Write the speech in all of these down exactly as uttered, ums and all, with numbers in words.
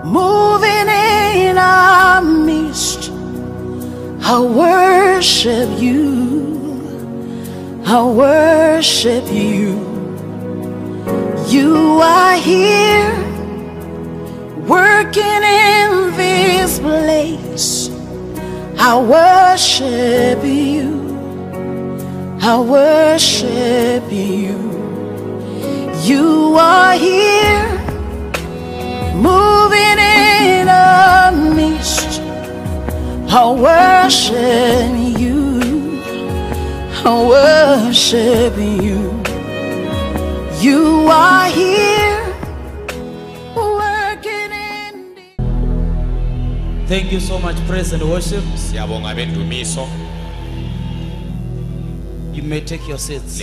moving in our midst. I worship you, I worship you. You are here, working in this place. I worship you, I worship you. You are here, moving in our midst. I worship you, I worship you. You are here, working in the... Thank you so much, praise and worship. You may take your seats.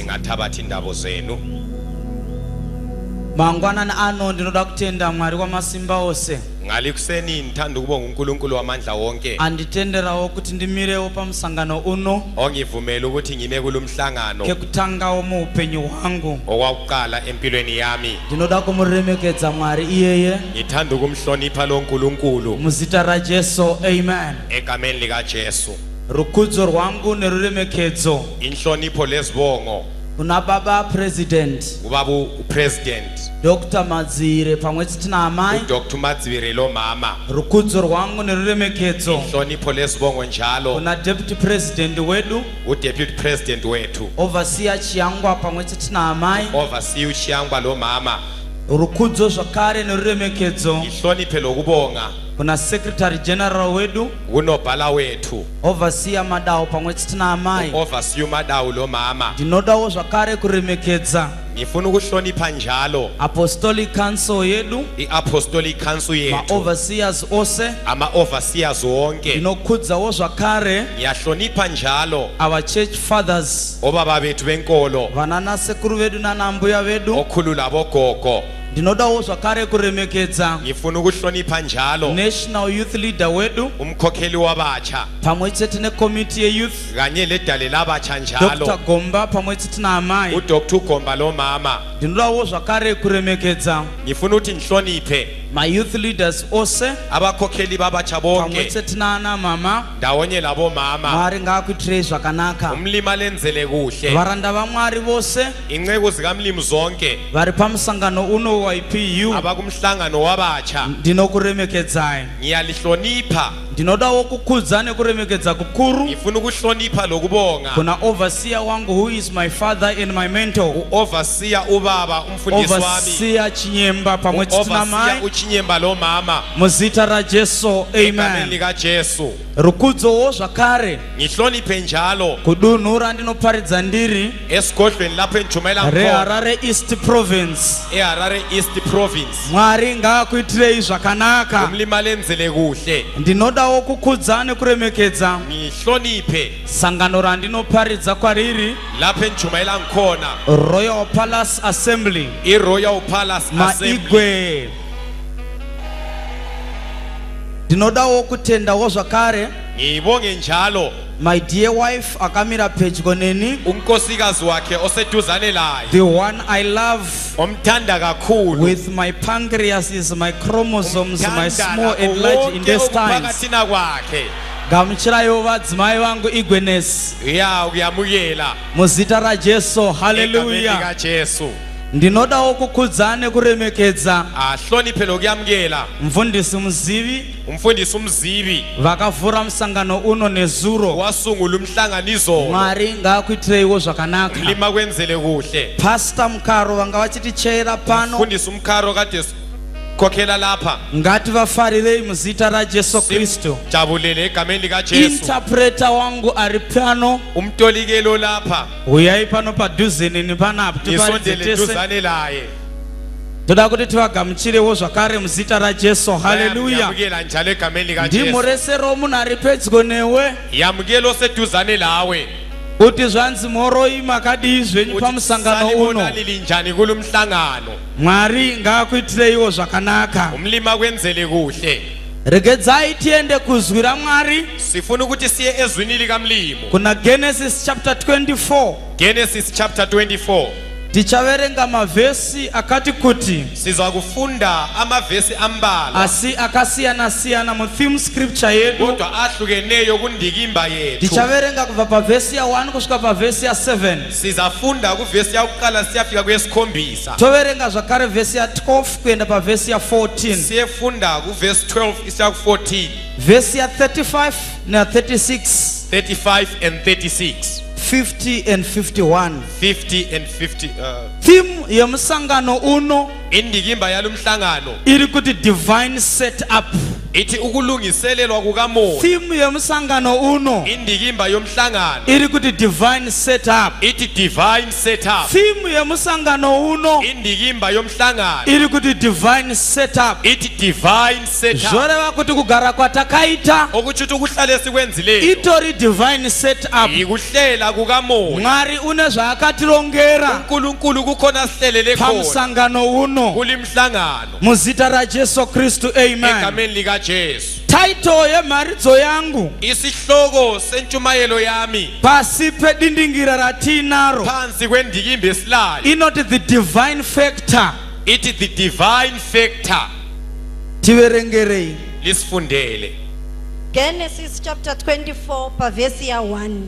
Mangwana ano ndinoda kutenda Mwari wamasimba ose. Ngalikuseni ngithanda ukubonga uNkulunkulu wamandla wonke. Anditenderawo kuti ndimirewo pamusangano uno. Ongivumela ukuthi ngime kulumhlangano. Kekutangawo mu upenyu wangu. Okwakuqala empilweni yami. Ndinoda kumuremekedza Mwari iyeye. Ngithanda ukumhlonipha lo Nkulunkulu. Muzita ra Jesu, amen. Egameni lika Jesu. Rukudzo rwangu neruremekedzo. Inhlonipho lesibongo. Kuna baba president. Ubabu president. Doctor Madzire pamwechete na amai. Doctor Madzire lo mama. Rukudzo rwangu neruremekedzo. Inhlonipho lesibongo njalo. Kuna deputy president wedu. U deputy president wetu. Overseer Chiyangwa pamwechete na amai. Overseer Chiyangwa lo mama. Rukudzo zvakare neruremekedzo. Inhloniphe lokubonga. Kuna secretary general wedu. Unobhala wethu. Overseer Madao pamwechete na amai. Overseer Madao lo mama. Ndinodawo zvakare kuremekedza. Ngifuna ukuhlonipha njalo Apostolic Council yedu. I-Apostolic Council yetu. Ma overseers ose. Ama overseers wonke. Ndinokhudzawo zvakare. Ngiyahlonipha njalo our church fathers. Obaba bethu benkolo. Vanana sekuru vedu nana mbuya vedu. Okhulula bogogo. Ndinodawo zvakare kuremekedza. Ngifuna ukuhlonipha njalo national youth leader wedu. Umkhokheli wabatsha. Pamwechete ne committee ye youth. Kanye ledale labatsha njalo. Doctor Gomba pamwechete na amai. U Doctor Gomba lo mama. Ndinodawo zvakare kuremekedza. Ngifuna uthi ngihloniphe my youth leaders ose. Abakhokheli babatsha bonke. Pamwechete na ana mama. Ndawonye labo mama. Mwari ngakuitirei zvakanaka. Umlima lenzele kuhle. Varanda vaMwari vose. Inceku zikamlimi zonke. Vari pamusangano uno wa I P U. Abakumhlangano wabatsha. Ndinokuremekedzai. Ngiyalihlonipha. Ndinodawo kukhudza nekuremekedza kukuru. Ngifuna ukuhlonipha lokubonga. Kuna overseer wangu who is my father and my mentor. U-overseer ubaba umfundisi wami. Overseer Chinyemba pamwechete na mai. Overseer uChinyemba lo mama. Muzita ra Jesu, amen. Egameni lika Jesu. Rukudzowo zvakare. Ngihloniphe njalo kudunhura ndinoparidza ndiri esigodlweni lapho enjumayela ngkhona reHarare East Province. eHarare East Province. Mwari ngakuitirei zvakanaka. Umlima lenzele kuhle. Ndinodawo kukhudza nekuremekedza ngihloniphe sangano randinoparidza kwariri lapho enjumayela ngkhona Royal Palace Assembly. iRoyal Palace Assembly. Maigwe. Ndinodawo kutendawo zvakare ngibonge njalo my dear wife akamira pedyo neni, unkosikazi wakhe oseduzane laye, the one I love omthanda kakhulu, with my pancreas is my chromosomes, my small and large intestines. Gamuchirayo vadzimai vangu Igweness. Ya uyamukela muzita ra Jesu. Hallelujah. Ndinodawo kukhudza nekuremekedza ahloniphe lokuyamukela mfundisi muzivi umfundisi umzivi vakavhura musangano uno nezuro wasungula umhlanganiso. Mwari ngakuitireiwo zvakanaka. Mlima kwenzele kuhle. Pastor Mkaro vanga vachitichaira pano. Mfundisi Mkaro kade kokhela lapha. Ngativafarirei muzita ra Jesu Kristu. Jabulele egameni lika Jesu. Interpreter wangu ari pano. Umtolikelo lapha. Uyai pano padhuze nini panapa tisondele duzane laye. Toda kuti tivagamuchirewo zvakare muzita ra Jesu. Hallelujah. Yamukela njalo egameni lika Jesu. Ndimuresero munhu ari pedyo newe. Yamukela oseduzane lawe. Kuti zvanzi moroi makadii zvenyu pamusangano uno. Njani kulumhlangano. Mwari ngaakuitireiwo zvakanaka. Umlima kwenzele kuhle. Regedzai tiende kuzwi ra Mwari. Sifuna ukuthi siye ezwini lika mlimo. Kuna Genesis chapter twenty-four. Genesis chapter twenty-four. tichaverenga mavhesi akati kuti sizakufunda amavhesi ambala asi akasiyana siyana mu theme scripture yedu kodwa ahlukeneyo kundikimba yethu tichaverenga kubva pavhesi ya one kusvika pavhesi ya seven sizafunda kuvhesi yakuqala siyafika kwesikhombisa toverenga zvakare vhesi ya twelve kuenda pavhesi ya fourteen siyefunda kuvhesi twelve isiya ku-fourteen vhesi ya thirty-five na thirty-six thirty-five and thirty-six fifty and fifty-one fifty and fifty uh, theme yemusangano uno indikimba yalomhlangano iri kuti divine setup ithi ukulungiselelwa kukamoya theme yemusangano uno indikimba yomhlangano iri kuti divine setup ithi divine setup theme yemusangano uno indikimba yomhlangano iri kuti divine setup ithi divine setup zvoreva kuti kugara kwatakaita okuchuthi ukuhlale sikwenzileyo itori divine setup ikuhlela kukamoya mwari une zvaakatirongera uNkulunkulu kukhona sihlelele khona pamsangano uno kulimhlangano muzita rajesu kristu amen egameni lika Jesu title yemharidzo yangu isihloko sentshumayelo yami pasi pedindingira ratinaro phansi kwendikimba esilayo inoti the divine factor ithi the divine factor tiverengerei lisifundele Genesis chapter twenty-four verse ya one.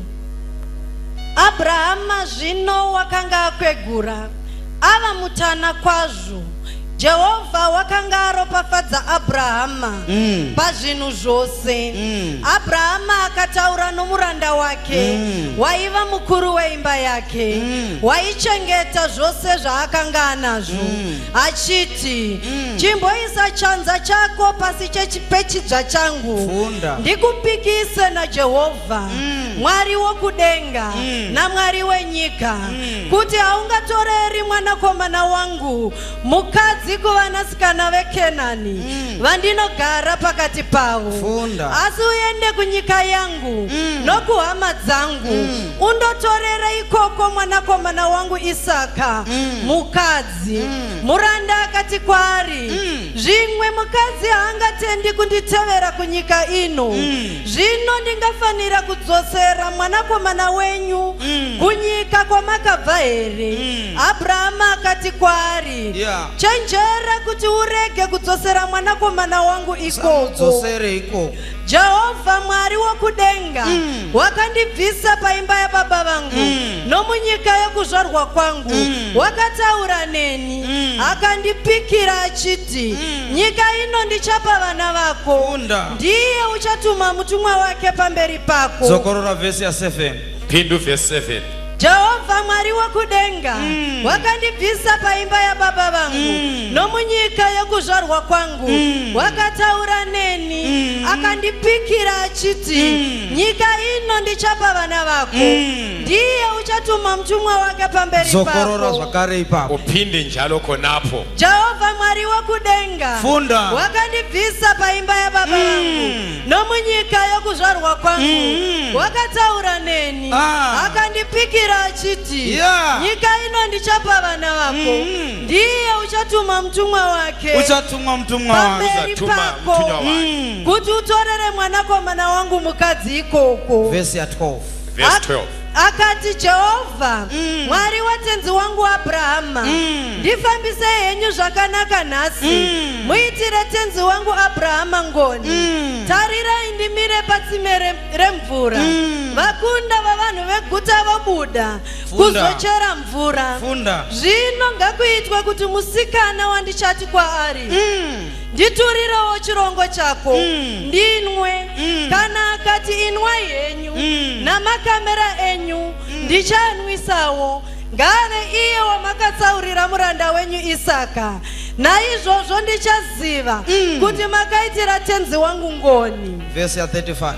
Abrahama zvino wakanga akwegura ava mutana kwazvo. Jehovha wakanga aropafadza Abrahama mm. pazvinhu zvose mm. Abrahama akataura nomuranda wake mm. waiva mukuru weimba yake mm. waichengeta zvose zvaakanga anazvo mm. achiti mm. chimboisa chanza chako pasi pechidzva changu ndikupikise naJehovha mm. Mwari wokudenga mm. naMwari wenyika mm. kuti haungatoreri mwanakomana wangu mukadzi kuvanasikana veKenani mm. vandinogara pakati pavo asi uende kunyika yangu mm. nokuhama dzangu mm. undotorera ikoko mwanakomana wangu Isaka mm. mukadzi mm. muranda akati kwaari mm. zvimwe mukadzi haangatendi kunditevera kunyika ino mm. zvino ndingafanira kudzosera mwanakomana wenyu mm. kunyika kwamakabva here mm. Abrahama akati kwaari yeah. chenjera kuti urege kudzosera mwanakomana wangu ikoko Jehovha Mwari wokudenga mm. wakandibvisa paimba yababa vangu mm. nomunyika yokuzvarwa kwangu mm. wakataura neni mm. akandipikira achiti mm. nyika ino ndichapa vana vako Unda. Ndiye uchatuma mutumwa wake pamberi pako Zokorora verse ya seven Pindu verse seven Jehovha Mwari wokudenga mm. wakandibvisa paimba yababa vangu mm. nomunyika yokuzvarwa kwangu mm. wakataura neni mm. akandipikira achiti mm. nyika ino ndichapa vana vako mm. ndiye uchatuma mutumwa wake pamberi pako Zokorora zvakare ipapo upinde njalo khonapo Jehovha Mwari wokudenga funda wakandibvisa paimba yababa vangu mm. nomunyika yokuzvarwa kwangu mm. wakataura neni ah. akandipikira achiti yeah. nyika ino ndichapa vana vako mm. ndiye uchatuma mtumwa wake uchatuma mtumwa wake pako mm. kuti utorere mwanakomana wangu mukadzi ikoko verse ya twelve verse twelve akati Jehovha mm. Mwari watenzi wangu Abrahama mm. ndifambise henyu zvakanaka nhasi mm. muitire tenzi wangu Abrahama ngoni mm. tarirai ndimire patsime remvura mm. vakunda vavanhu veguta vabuda kuzochera mvura zvino ngakuitwe kuti musikana wandichati kwaari mm. nditurirewo chirongo chako mm. ndinwe mm. kana akati inwai henyu mm. namakamera enyu mm. ndichanwisawo ngave iye wamakatsaurira muranda wenyu Isaka naizvozvo ndichaziva mm. kuti makaitira tenzi wangu ngoni verse ya thirty-five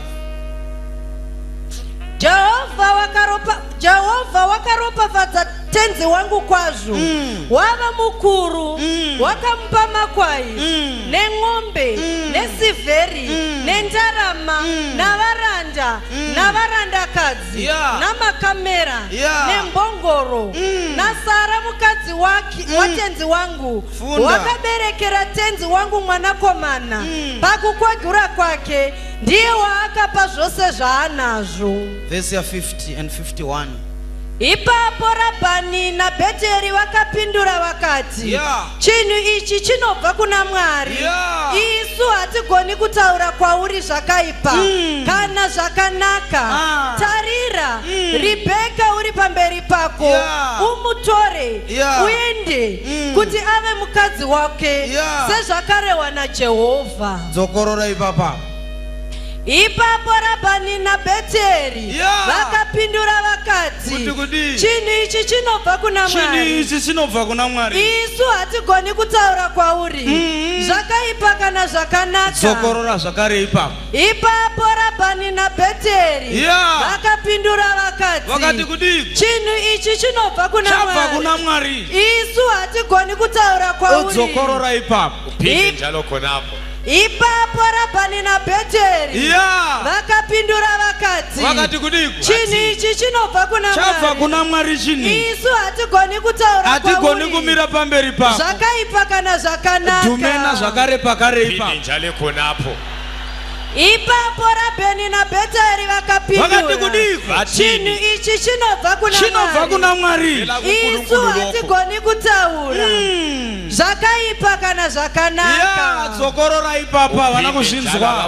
Jehovha wakaropa Jehovha wakaropafadza tenzi wangu kwazvo mm. wava mukuru mm. wakamupa makwai mm. neng'ombe mm. nesivheri mm. nendarama mm. navaranda mm. navarandakadzi yeah. namakamera yeah. nembongoro mm. nasara mukadzi wake mm. watenzi wangu Funda. Wakaberekera tenzi wangu mwanakomana mm. pakukwegura kwake ndiye waakapa zvose zvaanazvo verse ya fifty and fifty-one Ipapo Rabhani naBheteri vakapindura vakati, yeah. Chinhu ichi chinobva kuna Mwari. Yeah. Isu hatigoni kutaura kwauri zvakaipa mm. kana zvakanaka. Ah. Tarira, mm. Ribheka uri pamberi pako, yeah. umutore, yeah. uende mm. kuti ave mukadzi wake, yeah. sezvakarehwa naJehovha. Dzokorora ipapa. Ipapo Rabhani naBheteri yeah. vakapindura vakati, chinhu ichi chinobva kuna Mwari. Ichi chinobva kuna Mwari. Isu hatigoni kutaura kwauri mm. zvakaipa kana zvakanaka. Dzokorora zvakare ipapo. Ipapo Rabhani naBheteri yeah. vakapindura vakati, vakati kudii, chinhu ichi chinobva kuna chabva kuna Mwari. Isu hatigoni kutaura kwauri. Dzokorora ipapo. Uphinde njalo khonapo. Ipapo Rabhani naBheteri yeah. vakapindura vakati, vakati kudii, chinhu ichi chinobva kuna Mwari. Chabva kuna Mwari chini. Isu hatigoni kutaura kwauri. Hatigoni kumira pamberi pako. Zvakaipa kana zvakanaka. Dhumena zvakare pakare ipapo. Uphinde njalo khonapo. Ipapo Rabhani naBheteri vakapindura, chinhu ichi chinobva kuna Mwari. Isu hatigoni kutaura mm. zvakaipa kana zvakanaka. Dzokorora ipapa vana kuzvinzwa.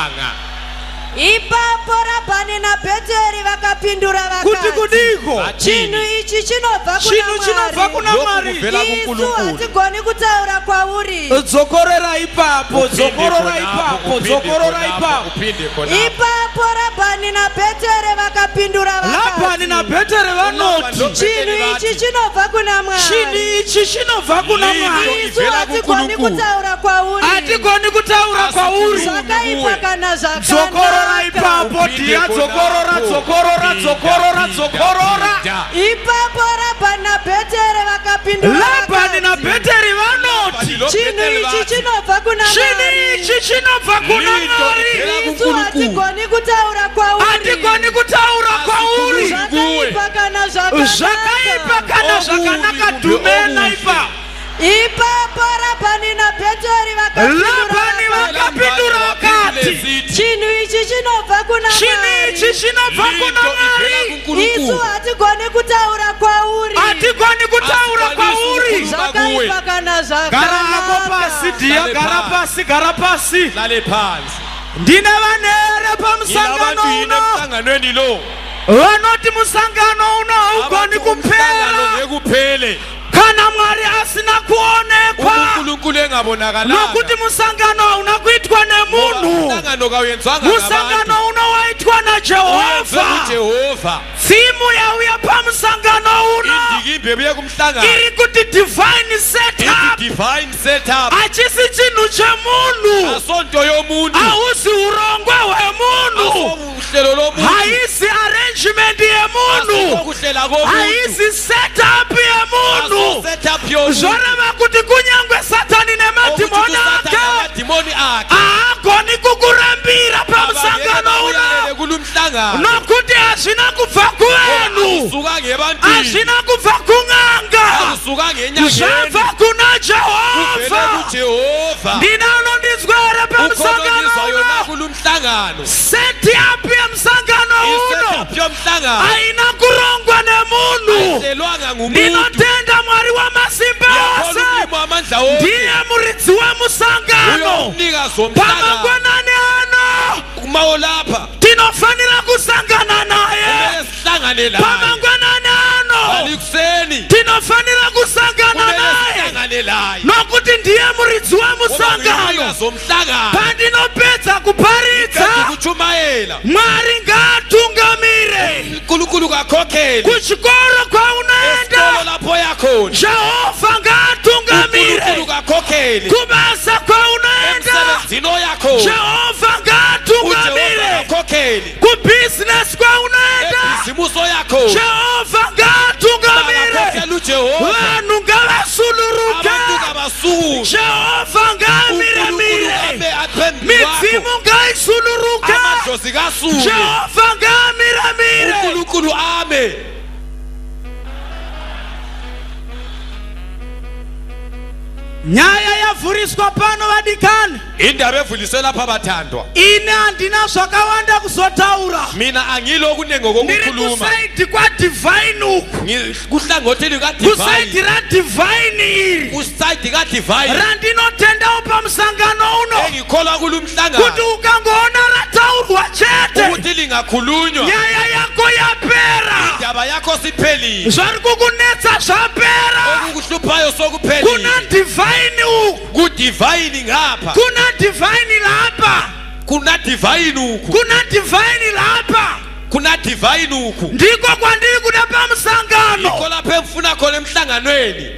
Ipapo Rabhani naBheteri vakapindura vakati, chinhu ichi chinobva kuna Mwari. Isu hatigoni kutaura kwauri. Dzokorera ipapo, dzokorora ipapo, dzokorora ipapo. Ipapo Rabhani naBheteri vakapindura vakati, Rabhani naBheteri vanoti, chinhu ichi chinobva kuna Mwari. Chinhu ichi chinobva kuna Mwari. Isu hatigoni kutaura kwauri. Hatigoni kutaura kwauri. Zvakaipa kana zvakanaka. Ipapo dia dzokorora dzokorora dzokorora dzokorora. Ipapo Rabhani naBheteri vakapindura. Rabhani naBheteri vanoti, chinhu ichi chinobva kuna Mwari. Chinhu ichi chinobva kuna Mwari. Isu hatigoni kutaura kwauri. Hatigoni kutaura kwauri. Zvakaipa kana zvakanaka. Zvakaipa kana zvakanaka dhumena ipapo. Ipapo Rabhani naBheteri vakapindura vakati, chinhu ichi chinobva kuna Mwari. Chinhu ichi chinobva kuna Mwari. Isu hatigoni kutaura kwauri. Hatigoni kutaura kwauri. Zvakaipa kana zvakanaka. Gara pasi dia, gara pasi, gara pasi. Lale phansi. Ndine vanere pamusangano uno. Vanoti musangano uno haugoni kuphela. Kana Mwari asina kuonekwa. uNkulunkulu engabonakalanga. Nokuti musangano unakuitwa nemunhu. Musangano unowaitwa na Jehova. Simu yauya pamusangano uno. Iri kuti divine setup. Achisi chinhu chemunhu. Hausi urongwe hwemunhu. Haisi arrangement yemunhu. Haisi setup yemunhu. Zvoreva kuti kunyangwe Satani nemadhimoni ake haagoni kukurambira pamusangano uno. Nokuti hazvina kubva kuvanhu, hazvina kubva kun'anga, zvabva kuna Jehovha. Ndina unondinzwera pamusangano uno. Setup yemusangano uno haina kurongwa nemunhu. Ndinotenda Mwari wamasimba ose. Ndiye muridzi wemusangano. Pamangwanani ano tinofanira kusangana naye. Pamangwanani ano tinofanira kusangana naye, nokuti ndiye muridzi wemusangano. Pandinopedza kuparidza, Mwari ngaatungamire kuchikoro kwaunoenda. Jehova ngaatungamire kubasa kwaunoenda. Jehova ngaatungamire kubusiness kwaunoenda. Jehova ngaatungamire vanhu ngavasuluruke. Jehova ngaamiremire midzimu ngaisuluruke. Jehova ngaamiremire. Nyaya ya yavuriswa pano vadikani indaba evuliswe lapha bathandwa ine andina zvakawanda kuzotaura mina angilo kunenge ngokukhuluma kusaidi kwa-divine uku kuhlangotheni kusaidi ra-divine iri kusaidi ka-divine randinotendawo pamsangano uno engikholwa kulo mhlangano kuti ukangoona rataurwa chete ukuthi lingakhulunywa nyaya yako yapera indaba yakho siphelile zvari kukunetsa zvapera okukuhluphayo sokuphelile kuna divine uku ku-divine ngapha kuna divine lapha kuna divine uku kuna divine lapha kuna divine uku ndiko kwandiri kuda pamsangano ikho lapha emfuna khona emhlanganweni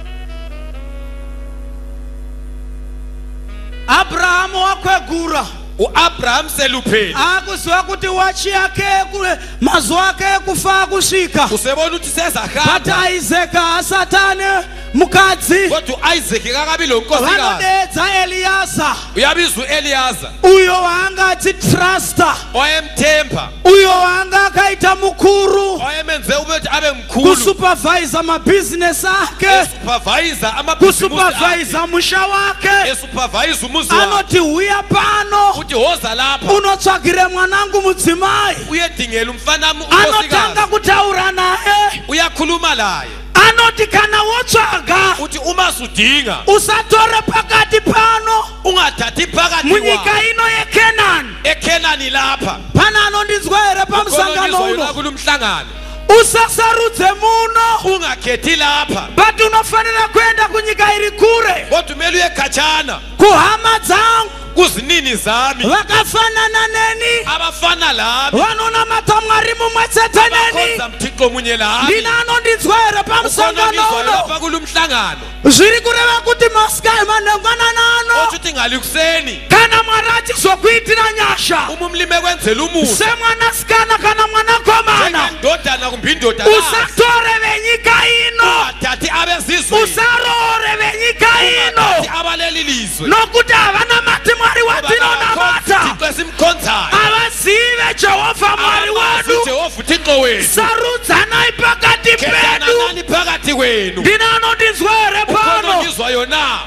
Abrahamu wakwegura uAbraham selupheli akuziwa kuti wachi yake kule mazuwa ake kufa kusvika usebona ukuthi sezahamba but Isaac asatane mukadzi kodwa Isaac kakabili lonkosikazi vanodedza Eliyaza uyabizwa uEliyaza uyo waangati truster oyemthemba uyo wanga akaita mukuru oyemenze ukuthi abe mkhulu kusupervise mabusiness ake supervisor amabhizinisi kusupervise musha wake esupervise umuzi wakhe anoti uya pano uthi hoza lapha unotsvagire mwanangu mudzimai uyedingela umfana anotanga kutaura naye uyakhuluma laye anoti kana wotsvaga uthi uma sudinga usatore pakati pano ungathathi phakathi munyika ino yeKenani eKenani lapha pana anondinzwa here pamsangano uno kulo mhlangano usasarudze muno ungakhethi lapha but unofanira kuenda kunyika iri kure kodwa umele uye khatshana kuhama dzangu kuzinini zami vakafanana neni abafana lami vanonamata mwari mumwe chete neni mthixo munye lami ndina anondinzwa here pamsangano uno lapha kulo mhlangano zviri kureva kuti masikai manhengwanana ano othi ngali kuseni kana mwari achizokuitira nyasha umumlime kwenzela umuntu semwanasikana kana mwanakomana ndodana kumbe indoda usatore venyika ino athathi abezizwe usarore venyika ino abaleli lizwe nokuti havana mati mwari watinonamata avazive jehovha mwari wadu sarudzanai pakati pedu ndina anondinzwa here pano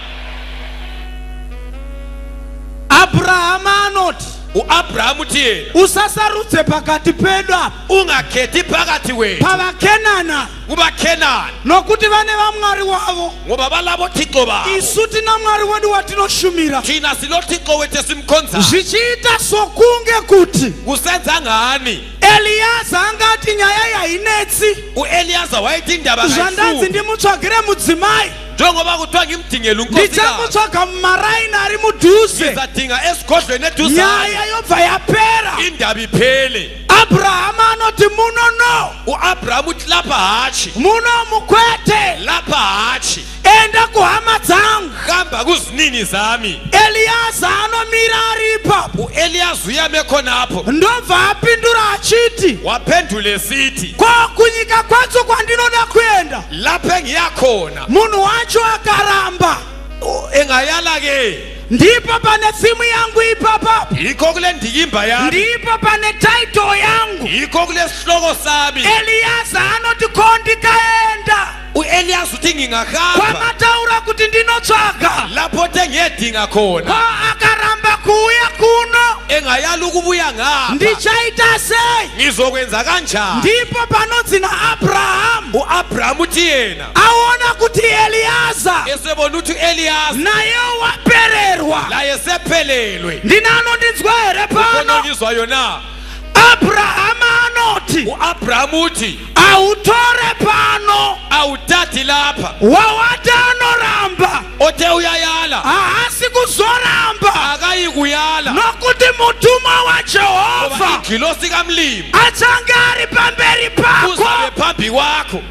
Abrahamu anoti uAbraham tiye usasarudze pakati pedu apa ungakhethi phakathi wethu pavakenana kubaKenani nokuti vane vamwari wavo ngoba balabo thixo babo isu tina mwari wedu watinoshumira thina silo thixo wethu esimkhonzayo zvichiita sokunge kuti kusenza ngani Eliyaza angati nyaya yainetsi uEliyaza wayethi indaba zvandanzi ndimutsvagire mudzimai njengoba kuthiwa ngimdingela unkosikazi ndichakutsvaga mumaraini ari mudhuze ndizadinga esigodlweni eduzane nyaya yobva yapera indaba iphele Abrahamu anoti muno no uAbraham uthi lapha hatshi muno mukwete lapha hatshi enda kuhama dzangu hamba kuzinini zami Eliyaza anomira ari ipapo uEliyaza uyame khonapho ndobva apindura achiti waphendula esithi kwakunyika kwacho kwandinoda kuenda lapha engiyakhona munhu wacho akaramba engayala ke ndipo pane tsimu yangu ipapapo yikho kule ndikimba yami ndipo pane title yangu yikho kule sihloko sami Eliyaza anoti kondikaenda uEliyaza uthi ngingahamba kwamataura kuti ndinotsvaga lapho tengiyedinga khona ko akaramba kuuya kuno engayala ukubuya ngapha ndichaita sei ngizokwenza kanjani ndipo panodzi naAbrahamu uAbraham uthi yena aona kuti Eliyaza esebona ukuthi uEliyaza naye wapererwa laye sephelelwe ndina anondinzwa here pano ngizwa yona Abrahamu anoti uAbraham uthi awutore pano awutathi lapha wawati anoramba othe uyayala haasi kuzoramba akayi kuyala nokuti mutumwa waJehovha igilosi kamlimi achange ari pamberi pako uzabe phambi kwakho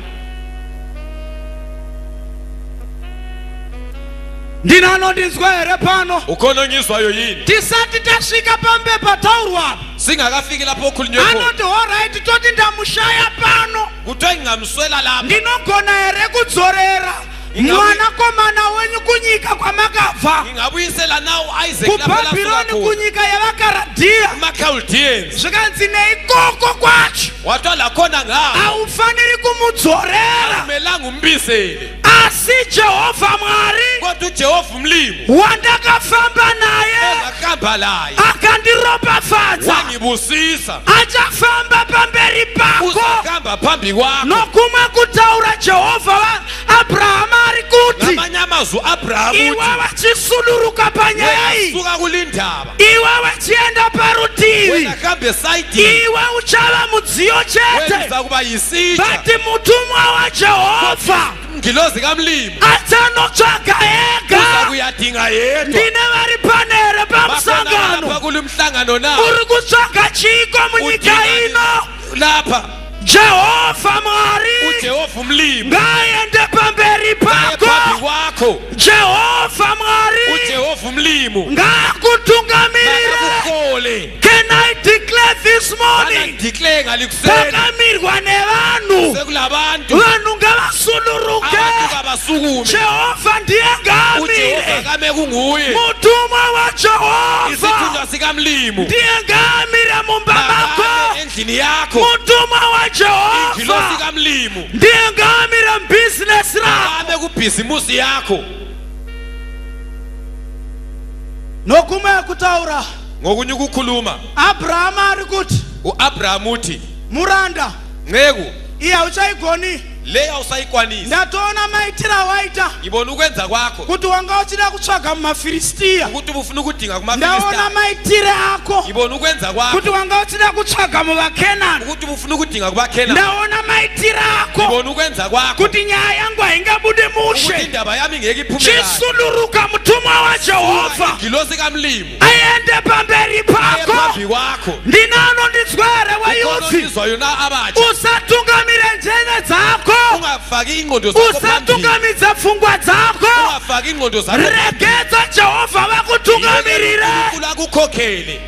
ndina anondinzwa here pano ukhona ngizwayo yini tisati tasvika pambe pataurwa singakafiki lapho okhulunywe khona anoti alright toti ndamushaya pano kuthiwa ngingamswela lapha ndinogona here kudzorera mwanakomana wenyu kunyika kwamakabva ngingabuyisela nawo Isaac kubhabhironi kunyika yavakaradiya kumaChaldeans zvikanzi neikoko kwacho watwa lakhona ngapha haufaniri kumudzorera akumelanga umbisele asi asi Jehova Mwari kodwa uJehova umlimi wandakafamba naye akahamba laye akandiropafadza wangibusisa achafamba pamberi pako uzahamba phambi kwakho nokuma kutaura Jehova wa Abrahama ari kuti ngamanye amazwi Abrahamu iwe wachisuluruka panyaya iyi suka kulindaba iwe wachienda parutivi wena kambe side iwe uchava mudziyo chete wena kuba yisitsha bati mutumwa wa Jehova ngilozi kamlimi achanotsvaga ega uzakuyadinga yedwa ndine vari panere pamusangano pakulumhlangano nawo uri kutsvaga chiko munyika ino lapha Jehova Mwari uJehova umlimi ngaende pamberi phambi pako kwakho Jehova Mwari uJehova umlimi ngakutungamirire ngakukhole. Can I declare this morning declare ngalikuseni takamirwa nevanhu sekulabantu vanhu ngavasuluruke abantu abasukume Jehova ndiye ngamire uJehova kame kunguye mutumwa wa Jehova isithunywa sikamlimi ndiye ngamire mumba mako endlini yakho mutumwa wa ingilosi Jehova kamlimi ndiye ngamire mbusiness lakho kame kubhizimusi yakho nokuma kutaura ngokunye ukukhuluma Abrahama ari kuti uAbrahamu uthi muranda nceku iye uchayigoni leya usayikwanisa ndatoona maitira waita ngibona ukwenza kwakho kuti wanga uchida kutsvaga mumafiristiya ukuthi ufuna ukudinga ndaona kumafilistiya maitire ako ngibona ukwenza kwakho kuti wanga uchida kutsvaga muvakenani ukuthi ufuna ukudinga kubakhena ndaona maitire ako ngibona ukwenza kwakho kuti nyaya yangu haingabudi ukuthi mushe indaba yami ngeke iphume kahle chisuluruka mutumwa wa Jehova ingilosi kamlimi ayende pamberi pako phambi kwakho ndinano nditswere wayuthi izwa yona abatsha usatungamire njene dzako ungafaki ingqondo zakho phambili usatungamitsa pfungwa dzako ungafaki ingqondo zakho regedza Jehova vakutungamirire kulakukhokhele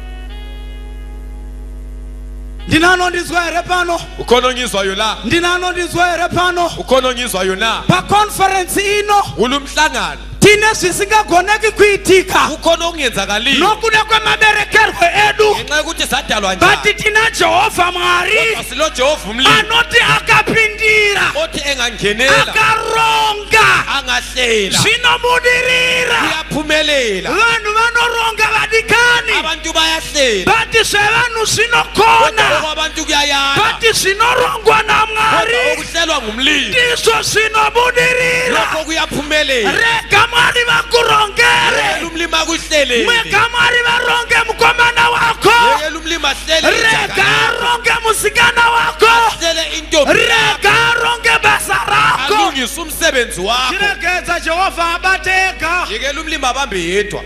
ndinano ndizwa here pano ukhona ongizwa yona ndinano ndizwa here pano ukhona ongizwa yona paconference ino kulumhlangano tine zvisingagoneki kuitika ukhona okungenzakaliyo nokuda kwemaberekerwe edu ngenxa yokuthi sadalwa njani bati tina Jehova Mwari kodwa silo Jehova umlimi anoti akapindira othi engangenela akaronga angahlela zvinobudirira uyaphumelela vanhu vanoronga vadikani abantu bayahlela bati zvevanhu kodwa zvinokona okwabantu kuyayana bati zvinorongwa naMwari kodwa okuhlelwa ngumlimi ndizvo zvinobudirira lokho kuyaphumelela rega Mwari vakurongere yekela umlimi akuhlelele mwega Mwari varonge mukomana wako yekela umlimi ahlele rega aronge musikana wako ahlele intombi rega aronge basa rako alungise umsebenzi wakho chiregedza Jehova abateka yekela umlimi abambe yedwa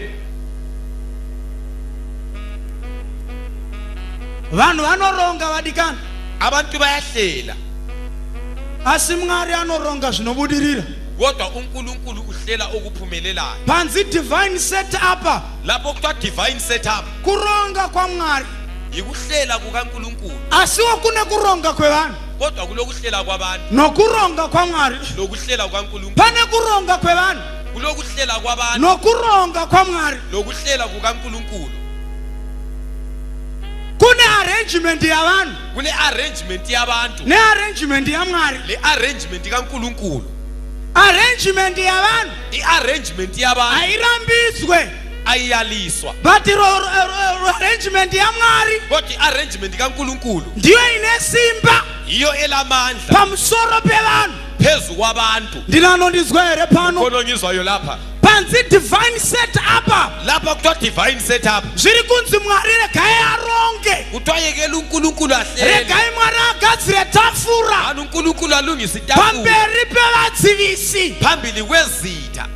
vanhu vanoronga vadikana abantu bayahlela asi Mwari anoronga zvinobudirira kodwa uNkulunkulu uhlela okuphumelelayo panzi divine setup lapho kuthiwa divine setup kuronga kwaMwari yikuhlela kukaNkulunkulu asiwo kune kuronga kwevanhu kodwa kulokuhlela kwabantu nokuronga kwaMwari lokuhlela kukaNkulunkulu pane kuronga kwevanhu kulokuhlela kwabantu nokuronga kwaMwari lokuhlela kukaNkulunkulu kune arrangement yavanhu kune arrangement yabantu ne arrangement yaMwari le arrangement kaNkulunkulu arrangement yavanhu iarrangement yabantu ayirambidzwe ayiyaliswa but arrangement yaMwari kodwa iarrangement kaNkulunkulu ndiyo inesimba iyo elamandla pamusoro pevanhu phezu kwabantu ndinano ndizwa here pano khona ongizwayo lapha panzi divine setup lapha kuthiwa divine setup zviri kunzi Mwari regai aronge kuthiwa yekela uNkulunkulu ahlele regai Mwari agadzire tafura ani uNkulunkulu alungise itafula pamberi pevadzivisi phambili kwezitha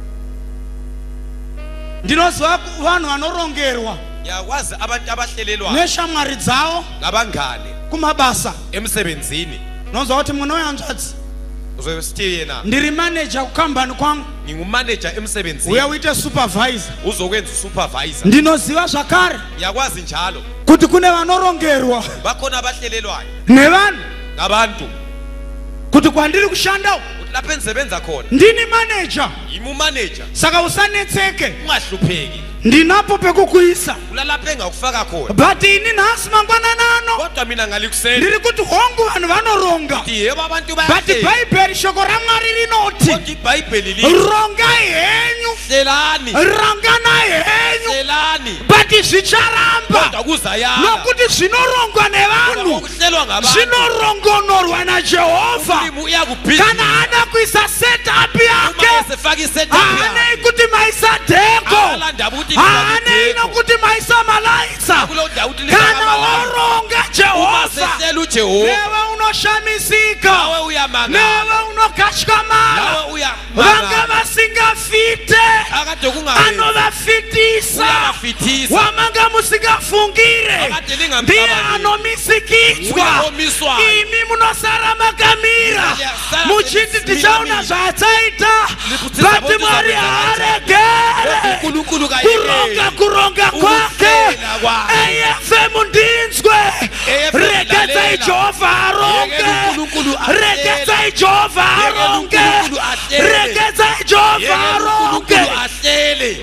ndinozwa vanhu vanorongerwa yakwazi abantu abahlelelwayo neshamwari dzavo ngabangane kumabasa emsebenzini nozwa kuti mwana wehanzvadzi uzosithiye yena ndiri manager kukambani kwangu ngingumanager emsebenzini uya uite supervisor uzokwenza usupervisor ndinoziva zvakare yakwazi njalo kuti kune vanorongerwa bakhona abahlelelwayo nevanhu ngabantu kuti kwandiri kushanda ukuthi lapha engisebenza khona ndini manager yimi umanager saka usanetheke ungahlupheki ndinapho bekukuyisa ulalapha engakufaka khona but ini nasi mangwana nano kodwa mina ngalikuseni ndiri kuti hongu vanhu vanoronga yebo abantu but bayahleka ibhayibheli shoko ramwari rinoti kodwa ibhayibheli lithi ronga henyu hlelani rangana henyu hlelani but zvicharamba kodwa kuzayala nokuti zvinorongwa nevanhu ukuhlelwa ngabantu zvinorongonorwa najehovha umlimi uyakubhiza kana hana kuisa setup uma yake esefaka isetup haanei yakhe kuti maisa dheko akalanda ukuthi haanei nokuti maisa malaitsa kulo dauti kana woronga jehovha sehlela uJehova newe unoshamisika nawe uyamanga newe unokashkamala nawe uyamanga vanga vasingafite akade kungabe anovafitisa uyabafitisa wamanga musingafungire akade ndiye lingamcabangeli anomisikitswa uyaomiswa imi munosara makamira Sara muchiti tichaona simami. zvatsaita Ndikuti bati zaboti mwari zabota haaregere uNkulunkulu kuronga kuronga kwake Ukuhlela kwakhe. A F M ndinzwe A F M regedzai lalela. jehovha aronge Yekela uNkulunkulu ahlele. regedzai jehovha Yekela aronge uNkulunkulu ahlele. regedzai jehovha Yekela aronge uNkulunkulu ahlele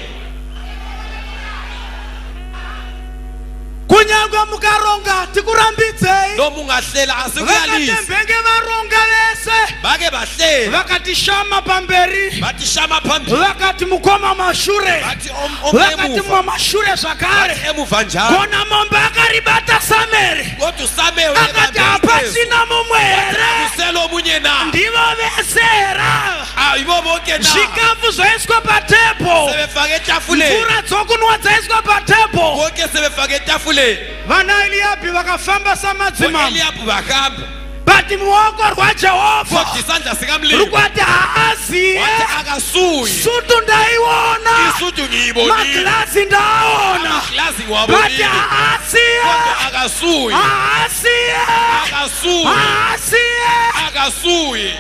kunyangwe mukaronga tikurambidzei noma ungahlela asikuyalisi vakatembenge varonga vese bake bahlela vakati shama pamberi bathi shama phambili vakati mukoma mashure bathi om- vakati omemuva mwa mashure zvakare bathi emuva njalo kona mombe akaribata sameri kodwa usame akati hapasina mumwe here uselo omunye na ndivo vese hera ah ibo bonke na zvikafu zvaiswa patepo sebefake etafuleni mvura dzokunwa dzaiswa patepo bonke sebefake etafuleni vana eliabhi vakafamba samadzimambo Eliabu bakamba but muoko rwajehovha kodwa isandla sikamlimi rukwati haaziye wathi akasuyi sutu ndaiona isudu ngiyibonile maglasi ndaona amaglasi but ngiwabonile haasiye kodwa akasuyi haasiye akasuyi haasiye akasuyi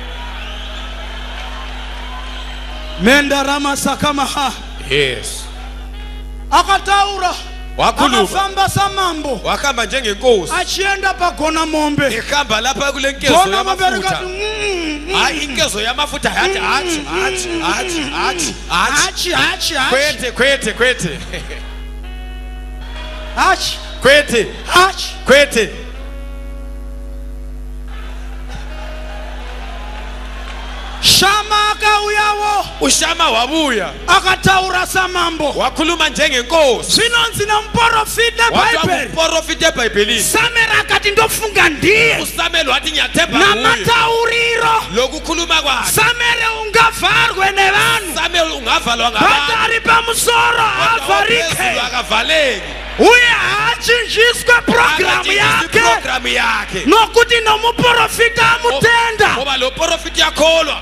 mendarama sakamaha yes akataura wakhuluma akafamba samambo wakhamba njengenkosi achienda pagona mombe ehamba lapha kule nkezo gona mombe yamafutha rikati mm, mm, hayi inkezo yamafutha yathi athi athi athi athi athi hachi hachi hachi kwethe kwethe kwethe hachi kwethe hachi kwethe shama akauyawo ushama wabuya akataura samambo wakhuluma njengenkosi zvinonzi nomuprofita wathi bhaibheri akuprofite ebhayibhelini sameri akati ndofunga ndiye usameli wathi ngiyathemba nguye namatauriro lokukhuluma kwakhe sameri ungavharwe nevanhu sameli ungavalwa but ngabantu ari pamusoro Phezulu haavharike akavaleki uye haachinjiswe programu yake programu yakhe nokuti nomuprofita amutenda ngoba lo profiti yakholwa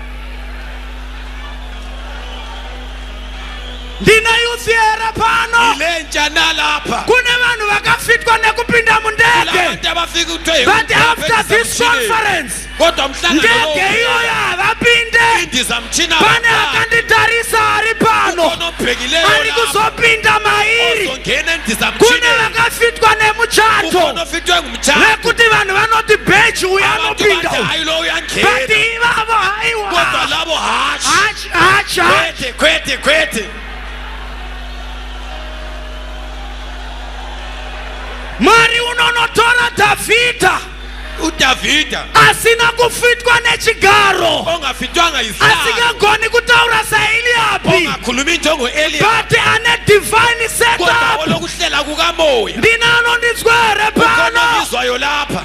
ndinayuziera pano ilentsha nalapha kune vanhu vakafitwa nekupinda mundege labantu abafika kuthiwe but after this conference kodwa mhlangano ndege iyoyo havapinde indizamtshina pane akanditarisa ari pano onombhekileyo ari kuzopinda mairi ongena kune endizamtshina vakafitwa nemuchato ukonofitwe ngumtshato vekuti vanhu vanoti bheji uyo anopinda hayi lo but uyangena ivavo kodwa haiwa labo hashi hachi hachi hachi kwethe kwethe kwethe mwari unonotora dhavhidha udavhidha asina kufitwa nechigaro ongafitwanga yisihlalo asingagoni kutaura saeliabhi ongakhulumi njengo-eliya but ane divine kodwa setup olokuhlela kukamoya ndinanondinzwere pano ukonobizwayo lapha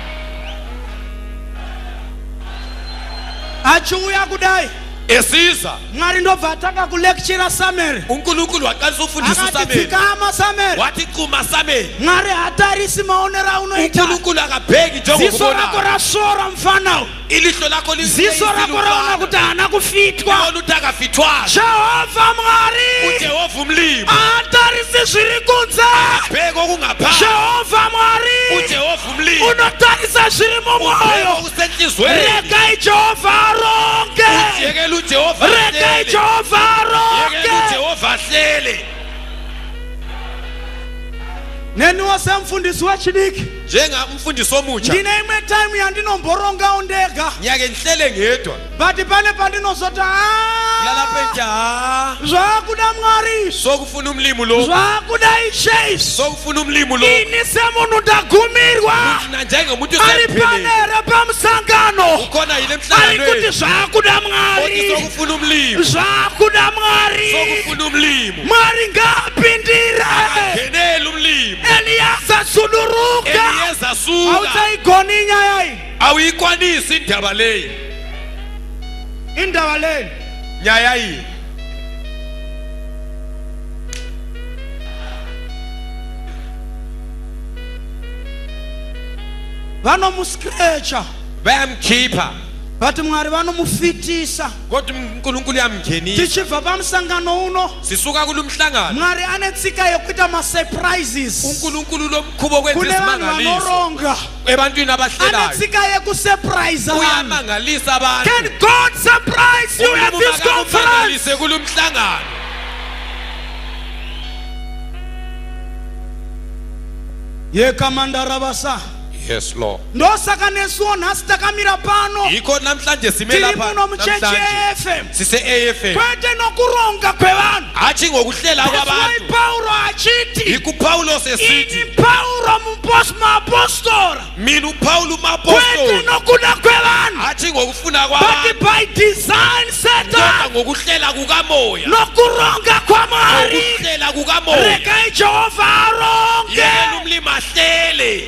achiuya kudai esiza mwari ndobva atanga kulekchira sameri unkulunkulu waqalisa ufundisa akati usameli dzikama sameri wathi cuma sameli mwari hatarisi maonero aunoita unkulunkulu akabheki ziso rako njengokubona rasora mfanawo ilihlo lakho ziso rako raona kuti haana kufitwa libona ukuthi akafithwanga jehovha mwari ujehova umlimi hatarisi zviri kunze bheki okungaphansi jehovha mwari ujehova umlimi unotarisa zviri ubheki mumwoyo okusenhlizweni regai jehovha aronge yekela ujehova regai ahlele jehovha yekela aronge ujehova ahlele neniwo semfundisi wechidiki njengamfundisi omutsha ndine imwe time yandinomboronga undega nyake ndihlele ngedwa but pane pandinozoti lalapha entja zvakuda mwari sokufuna umlimo lo zvakuda ichase sokufuna umlimo lo ini semunhu ndagumirwa mina njengomuntu ari usephilile panera pamusangano ukhona yile ari kuti emhlanganweni zvakuda othi mwari sokufuna umlimo zvakuda mwari sokufuna umlimo mwari ngaapindire ngenela umlimo eliyaza suduruka eliyeza suka awusayikhona inyaya iyi awuyikwanisi indaba leyi indaba leyi nyaya yini vanomuscratcha bayamkhipha but mwari vanomufitisa kodwa uNkulunkulu uyamngenisa tichibva pamusangano uno sisuka kulumhlangano mwari ane tsika yekuita masurprises uNkulunkulu lomkhubo kwenza kune vanhu isimangaliso vanoronga ebantwini ane abahlelayo tsika yekusurprise vanhu. uyamangalisa abantu Can God surprise you at this conference? umangalise kulumhlangano yekamandarabasa yes lord ndosaka nesuwo nhasi takamira pano yikho namhlanje tiri simela muno muchechi namhlanje A F M sise A F M kwete nokuronga kwevanhu. hathi ngokuhlela That's why kwabantu Paulo achiti ikupawulo sesithi ini Paulo maapostoli mina upawulo kwete umapostoli nokuda kwevanhu hathi ngokufuna but kwabantu by design set kodwa up ngokuhlela kukamoya nokuronga kwamwari. ngokuhlela kukamoya Rekai Jehova aronge. yena umlimi ahlele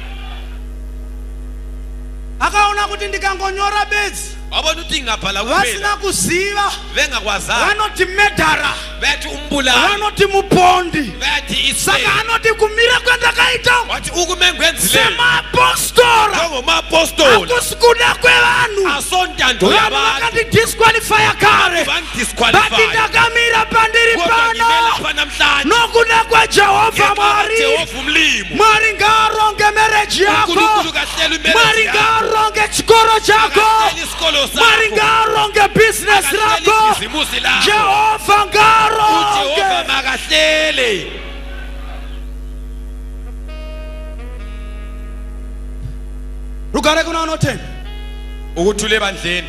akaona kuti ndikangonyora bedzi wabona ukuthi ngabhala kuphela vasina kuziva bengakwazana vanoti medhara bathi umbulali vanoti mupondi bathi saka isaka anoti kumira kwendakaita wathi ukume ngwenzile semaapostora njengomapostoli akusikuda kwevanhu asontando vanhu yabantu vakandidisqualifya kare but vandisqualify ndakamira pandiri kodwa pano ngimelapha namhlanje nokuda kwajehovha mwari Jehova umlimo mwari ngaaronge mereji yako uNkulunkulu kahlela mwari imereji ngaaronge chikoro chako akahlela isikolo mwari sakho ngaaronge bhizinesi akahlela rako ibhizimusi lakho jehova ngaaronge uJehova makahlele rugare kuna anotheni ukuthula ebandleni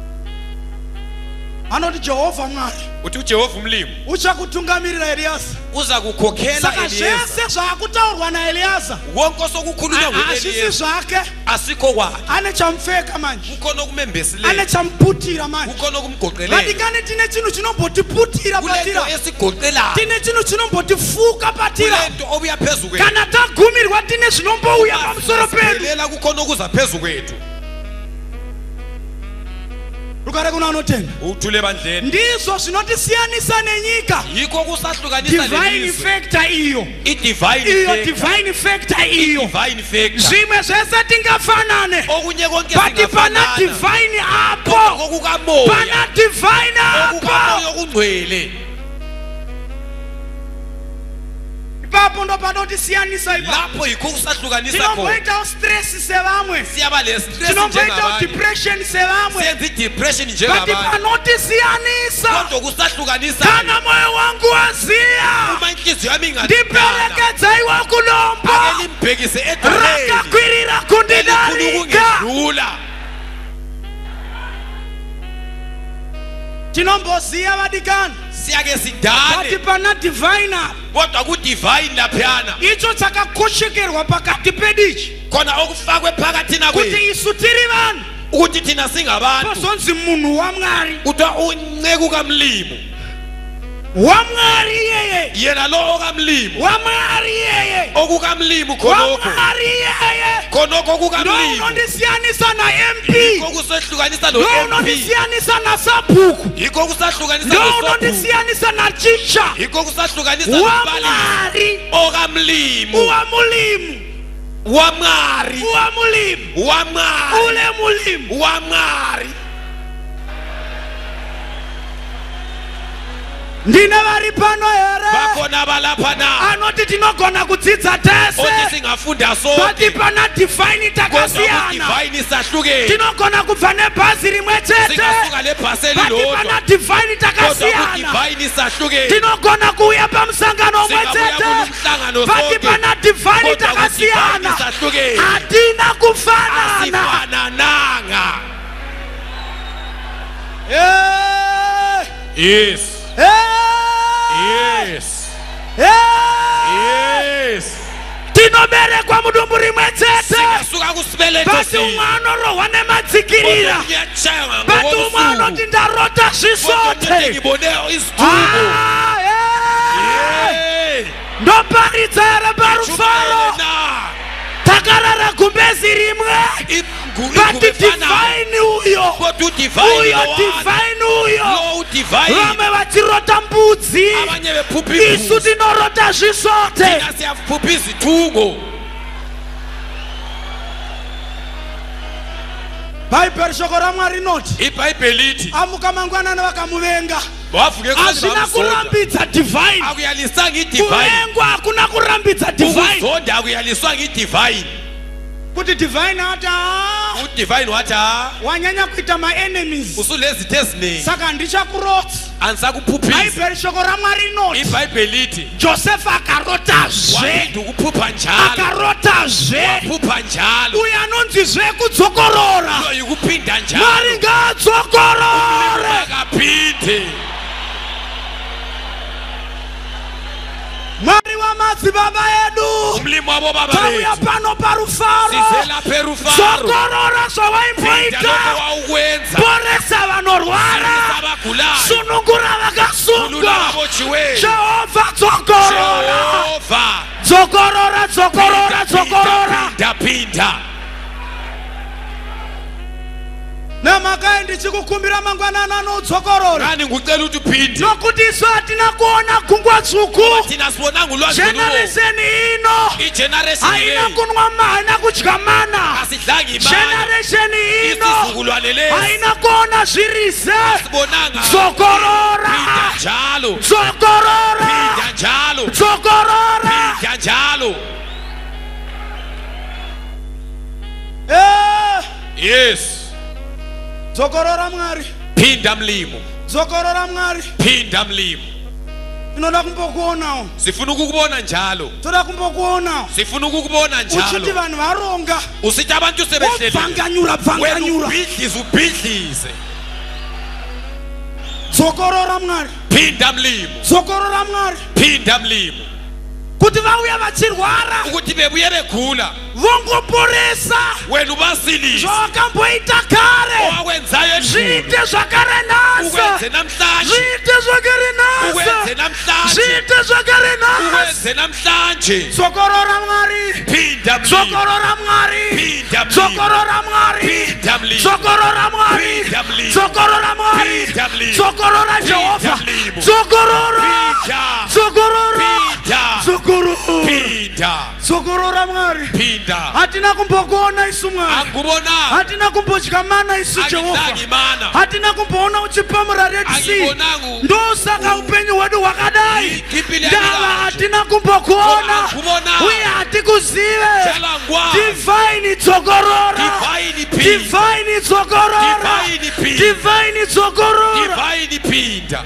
anoti jehova mwari uthi uJehova umlimo uchakutungamirira eliyasa uza kukhokhela saka Eliyeza zvese zvakutaurwa naeliyasa wonke osokukhulunywa hazvisi nguEliyeza zvake asikho kwakhe ane chamupfeka manje kukhona ane okumembesileyo chamuputira manje kukhona okumgoqeleyo vatikane tine chinhu chinombotiputira patira kulento esigoqelayo tine chinhu chinombotifuka patira kulento obuya phezu kwethu kana tagumirwa tine zvinombouya pamusoro pedu siphelela kukhona okuza phezu kwethu rugare kuna anotheni uthule ebandleni ndizvo zvinotisiyanisa nenyika yikho kusahlukanisa divine lelizwe factor iyo i-divine iyo factor. divine factor iyo divine factor zvimwe zvese tingafanane okunye konke but pana singafanana divine apo kokukamoya pana divine apo okukamoya okungcwele ipapo ndo panotisiyanisa ipapo lapho yikho kusahlukanisa khona tinomboita ustress sevamwe siyaba le-stress tinomboita njengabanye udepression sevamwe senza i-depression but njengabanye panotisiyanisa kodwa kusahlukanisa kana moyo wangu waziya uma inhliziyo yami ingadala ndiperekedzaiwa kulombo ake limbhekise edoleni rakakwirira elikhulu kundidarika ukungedlula tinomboziya vadikani siyake but sidale pana divine apo kodwa ku-divine laphiyana icho chakakoshekerwa pakati pedichi khona okufakwe phakathina kuti kwethu isu tiri vanhu ukuthi thina singabantu pozonzi munhu wamwari kuthiwa unceku kamlimo wamwari yeye yena lo okamlimo wamwari yeye okukamlimo khonokho wamwari yeye khonokho ndo kukamlimo unondisiyanisa na M P yikho kusehlukanisa ndo no-M P unondisiyanisa na sabhuku yikho kusahlukanisa ndo nosobhuku unondisiyanisa na chicha yikho kusahlukanisa nombalisi wamwari okamlimo uwamulimu wamwari uwamulimu wamwari ule mulimu. wamwari ndine vari pano here bakhona balapha na anoti tinogona kudzidza tese othi singafunda bati sonke pana divine takasiyana divine isahlukene tinogona kubva nebhazi rimwe chete singasuka lebhasi bati elilodwa pana divine kodwa takasiyana divine isahlukene tinogona kuuya pamusangano umwe singabuya chete kulumhlangano bati sonke pana divine kodwa takasiyana isahlukene hatina kufanana asifanananga. Eh, Yes. eh, Yes. eh. Yes. tinoberekwa mudumbu rimwe chete Singasuka kusibeletho bati umwe anorohwa nematsikirira bati umwe anoti ndarota zvisote ngiboneo isituko. Ah, eh. ndoparidza here parufaro takarara gumbezi rimwe bati divine uyo uyo divine uyo vamwe vachirota mbudzi isu tinorota zvisote siyaphupa izithungo. bhaibheri shoko ramwari rinoti iBhayibheli lithi amuka mangwanani vakamuvenga wavuke hazvina kurambidza divine akuyalisanga idivine kuvengwa hakuna kurambidza divine ukuzonda akuyaliswanga idivine kuti divine ati udivine wathi ha wanyanya kuita ma-enemies usulezitho eziningi saka handichakurotsi andisakuphuphisa. bhaibheri shoko ramwari rinoti iBhayibheli lithi josefa akarotazve waenda ukuphupha njalo akarotazve waphupha njalo uyo anonzizve kudzokorora uyo yikuphinda njalo mwari ngaadzokorore akaphinde. mwari wamadzibaba edu umlimi wabo baba tauya bethu pano parufaro sizela perufaro dzokorora phinda zvawaimbhoita lokho wawukwenza poresa vanorwara abagulayo sunungura kulula vakasungwa abotshiweyo. jehovha dzokorora Jehova dzokorora dzokorora dzokorora phinda phinda. namhaka ndichikukumbira mangwanani anodzokorora Ngani ngicela ukuthi uphinde nokuti isu hatina kuona gungwa dzvuku thina sibonanga ulwazi lulo. generation ino igeneration haina le kunwa ma haina kudya mana asidlangi imali generation ino isizukulwane lesi haina kuona zvirize sibonanga dzokorora phinda njalo dzokorora phinda njalo dzokorora phinda njalo. Eh, Yes. dzokorora mwari Phinda mlimo dzokorora mwari phinda mlimo tinoda kumbokuonawo sifuna ukukubona njalo toda kumbokuonawo sifuna ukukubona uchiti njalo vanhu varonga usithi abantu sebehleli obvanganyura wena bvanganyura ubhidlize ubhidlize. dzokorora mwari Phinda mlimo dzokorora mwari phinda mlimo kuti vauya vachirwara ukuthi bebuye begula vongoporesa wena ubasilise zvawakamboita kare owakwenzayo endlini zviite zvakare nhasi ukwenze namhlanje zviite zvakare ukwenze nhasi namhlanje zviite zvakare nhasi ukwenze namhlanje. dzokorora mwari Phinda mlimo dzokorora mwari phinda mlimo dzokorora mwari phinda mlimo dzokorora mwari Phinda mlimo. dzokorora mwari Phinda mlimo. dzokorora Phinda jehovha mlimo. dzokorora Phinda. dzokorora Phinda. dzokorora Phinda dzokorora mwari phinda. hatina kumbokuona isu mwari Angikubona hatina kumbodya mana isu jehovha angidlangi mana hatina kumboona uchipamura red sea angibonanga ndosaka upenyu hwedu hwakadai Ikipili ndava yakanje. hatina kumbokuona Angikubona uye hatikuzive Jalangwa. divine dzokorora divine phinda divine dzokorora divine phinda divine dzokorora divine phinda.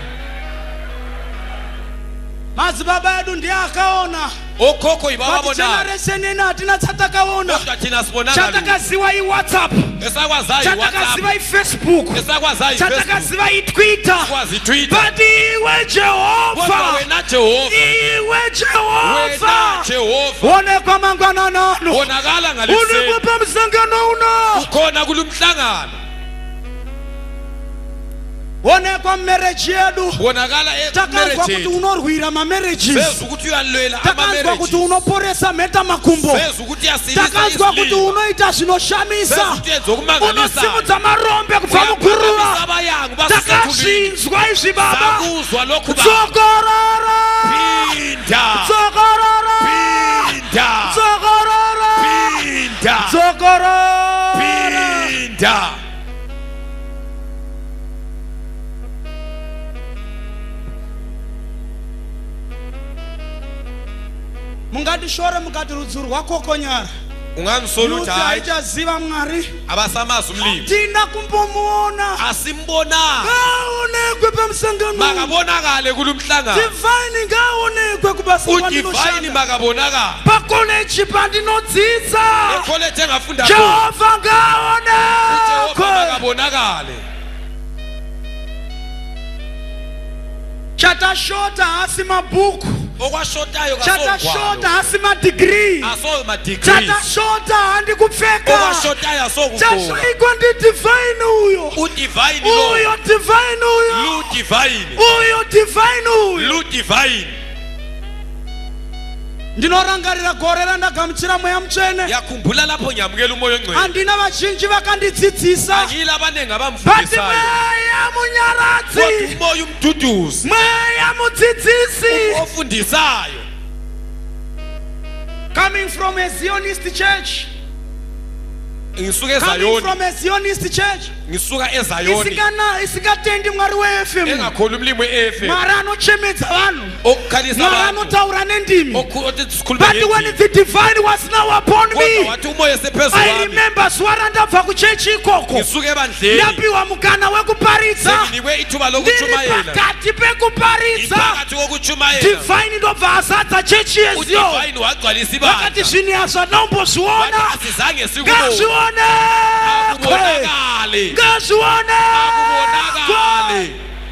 madzibaba edu ndiye akaona okhokho but ibawabonayo generation ino hatina chatakaona kodwa thina sibonanga lutho. chatakaziva iwhatsapp esakwazayo chatakaziva ifacebook esakwazayo chatakaziva itwitter kwazi Twitter but iwe kodwa jehovha wena Jehova iwe wena jehovha Jehova onekwa mangwananano bonakala ngaliseni unikupha msangano uno ukhona kulumhlangano onekwa mmarriage yedu bonakala takanzwa kuti emarriage unorwira mamarriages seza ukuthi uyanilwela takanzwa kuti ama unoporesa mheta makumbo seza ukuthi yasilisa takanzwa kuti isililo unoita zvinoshamisa seza ukuthi yenza okumangalisa unosimudza marombe kubva muguruva abayangu basekumbini takazvinzwa izvi baba sakuzwa lokhu baba dzokorora phinda dzokorora phinda dzokorora phinda dzokorora phinda. mungati shore mungati rudzuru rwakokonyara ungangisola ukuthi hayi ayichaziva mwari abasamazi umlimi thina kumbomuona asimbonanga ngawonekwe pemsangano makabonakale kulumhlangano divine ngawonekwe kubasabani udivine makabonakala pakoleji pandinodzidza ekholeji engafunda Jehova Jehova ngawonekwe makabonakale chatashota hasi mabhuku okwashotayo chatashota hasi madegree aso ma degrees chatashota handi kupfeka okwashotayo asokugqoka chashaikwa ndi divine uyo udivine lo uyo divine uyo lu divine uyo divine uyo lu divine ndinorangarira gore randagamuchira mweya mutsvene yakhumbula lapho nyamukela umoya ongcwele handina vazhinji vakandidzidzisa angile abaningi bati abamfundisayo mweya munyaradzi kodwa umoya umduduzi mweya mudzidzisi ofundisayo coming from a Zionist church ngisuka coming ezayoni from a Zionist church ngisuka ezayoni isikana isikatendi mwari we-F M engakholi umlimi we-F M mwari anochemedza vanhu okukhalisa mwari abantu anotaura nendimi okuthi sikhulume but when ngendimi the divine was now upon kodwa me wathi umoya esephezu I kwami remember zuva randabva kuchechi ikoko ngisuka ebandleni ndapiwa mukana wekuparidza senginikwe ithuba ndiri lokutshumayela pakati pekuparidza iphakathi kokutshumayela divine ndobva azadza chechi yeziyo udivine wagcwalisa vakati ibandla zvinhu hazvanombozviona Wathi asizange sikubone ngazvionekwe akubonakale ngazvionekwe akubonakale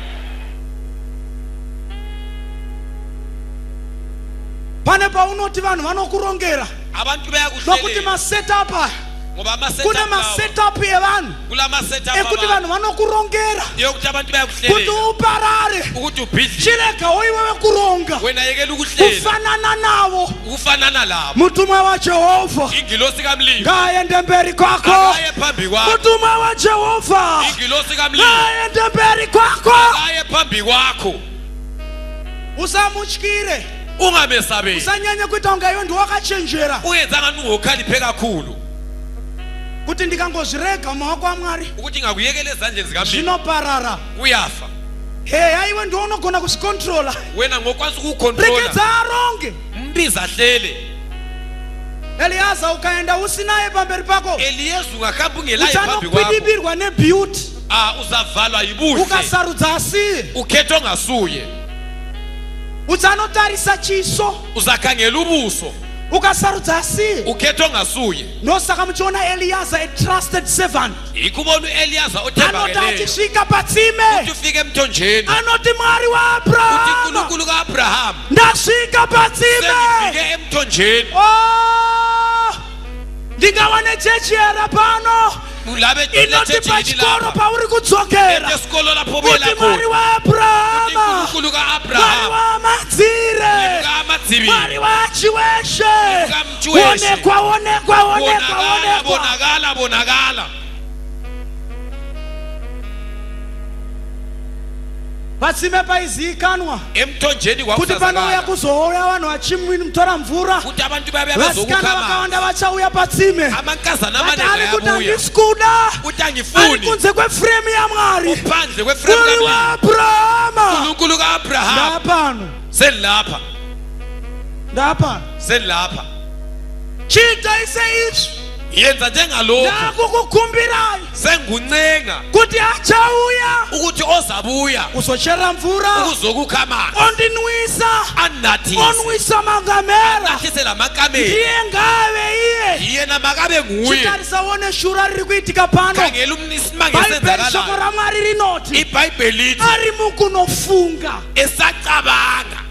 pane paunoti vanhu vanokurongera abantu nokuti bayakuhlelela masetup aya ngoba kune ama-setup lawo masetup evanhu kula ma-setup ekuti abantu vanhu vanokurongera yokuthi abantu kuti bayakuhlelela uparare ukuthi ubhidlile chirega woiwewe kuronga wena yekela ukuhlela kufanana navo ukufanana labo mutumwa wajehovha ingilosi kamlimi ngaende mberi kwako akaye phambi kwakho mutumwa wajehovha ingilosi kamlimi ngaende mberi kwako akaye phambi kwakho usamutyire ungamesabeli usanyanye kuita unga iwe ndiwakachenjera ungenzanga nungokhaliphe kakhulu kuti ndikangozvirega maoko amwari ukuthi ngakuyekela ezandleni zikamlimi zvinoparara kuyafa hey aiwe ndiwonogona kuzvikontrola wena ngokwanisa ukuwukhontrola rekedza aronge mbiza ahlele eliyaza ukaenda usinaye pamberi pako eliyezu ungakhamba ungelaye phambi kwakho uchanokwidibirwa nebeauty ah uzavalwa yibuhle ukasarudza asiye ukhetha ongasuye uchanotarisa chiso uzakhangela ubuso ukasarudza asiye ukhetha ongasuye nosaka muchiona eliyaza a trusted servant ikubona ueliyaza anoti othembakeleyo achisvika patsime uthi ufike emthonjeni anoti mwari uthi waabrahama nkulunkulu ka-abrahamu ndasvika patsime sengifike emthonjeni Oh, ndingawane chechi era pano labe inoti lethethini pachikoro lapha pauri kudzokera esikolo lapho kuti buyela mwari khona waabrahama unkulunkulu mwari ka-abrahamu wamadzire kamadzibili mwari wachiweshe Kamchiweshe. wonekwa wonekwa wonekwa bonakala wonekwa bonakala bonakala patsime paizivikanwa emthonjeni kuti panouya kwakusazakala kuzouya vanhu vachimtora mvura kuti abantu babuya vasikana bezokukha vakawanda vachauya patsime amankazana ati amanenge ari kuti ayabuya handisi kuda kuti ari angifuni kunze kwefremu yamwari uphandle kwefremu mwari kamlimi waabrahama unkulunkulu ka-abrahamu ndapano selilapha ndapano selilapha chita iseizvi yenza njengalokhu ndakukukumbirayo senguncenga kuti achauya ukuthi ozabuya kuzochera mvura ukuzokukha amanzi ondinwisa anathise onwisa mangamera anathise la makameni ndiye ngave iye yena makabe nguye chitarisa wone shura riri kuitika pano khangela umnisimanga bhaibheri shoko esenzakalayo ramwari rinoti ibhayibheli lithi ari mukunofunga esacabanga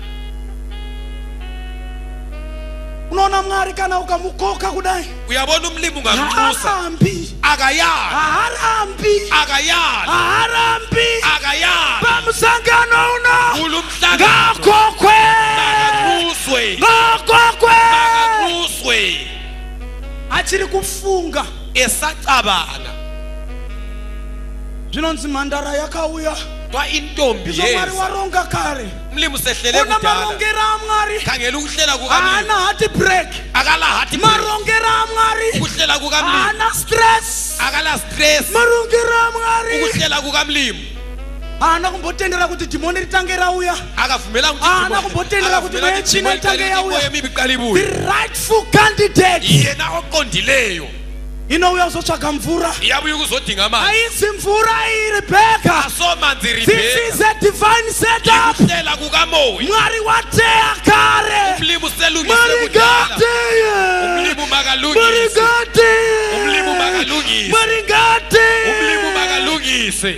unoona mwari kana ukamukoka kudai uyabona umlimi ungamnxusa haarambi akayali haarambi akayali haarambi akayali pamusangano uno kulo umhlangano ngakokwe makanxuswe ngakokwe makanxuswe achiri kufunga esacabanga zvinonzi mhandara yakauya twa intombi izvo mwari yeza waronga kare umlimi usehlele una kudala marongero amwari khangela ukuhlela haana kukamlimi hati break akala hati break. marongero amwari ukuhlela kukamlimi haana stress akala stress marongero amwari ukuhlela kukamlimi ana kumbotendera kuti demoni ritange rauya akavumela kuti ana kumbotendera kuti mechina itange yauya the the rightful candidate yena oqondileyo inouya uzotsvaga mvura iyabuye ukuzodinga amanzi ayidzi mvura iyi Rebecca. asomanzi This is a divine setup. ikuhlela kukamoya Mwari wateya kare umlimi uselungise Mwari kudala gateye umlimi Mwari makalungise gateye umlimi makalungise Mwari gateye umlimi makalungise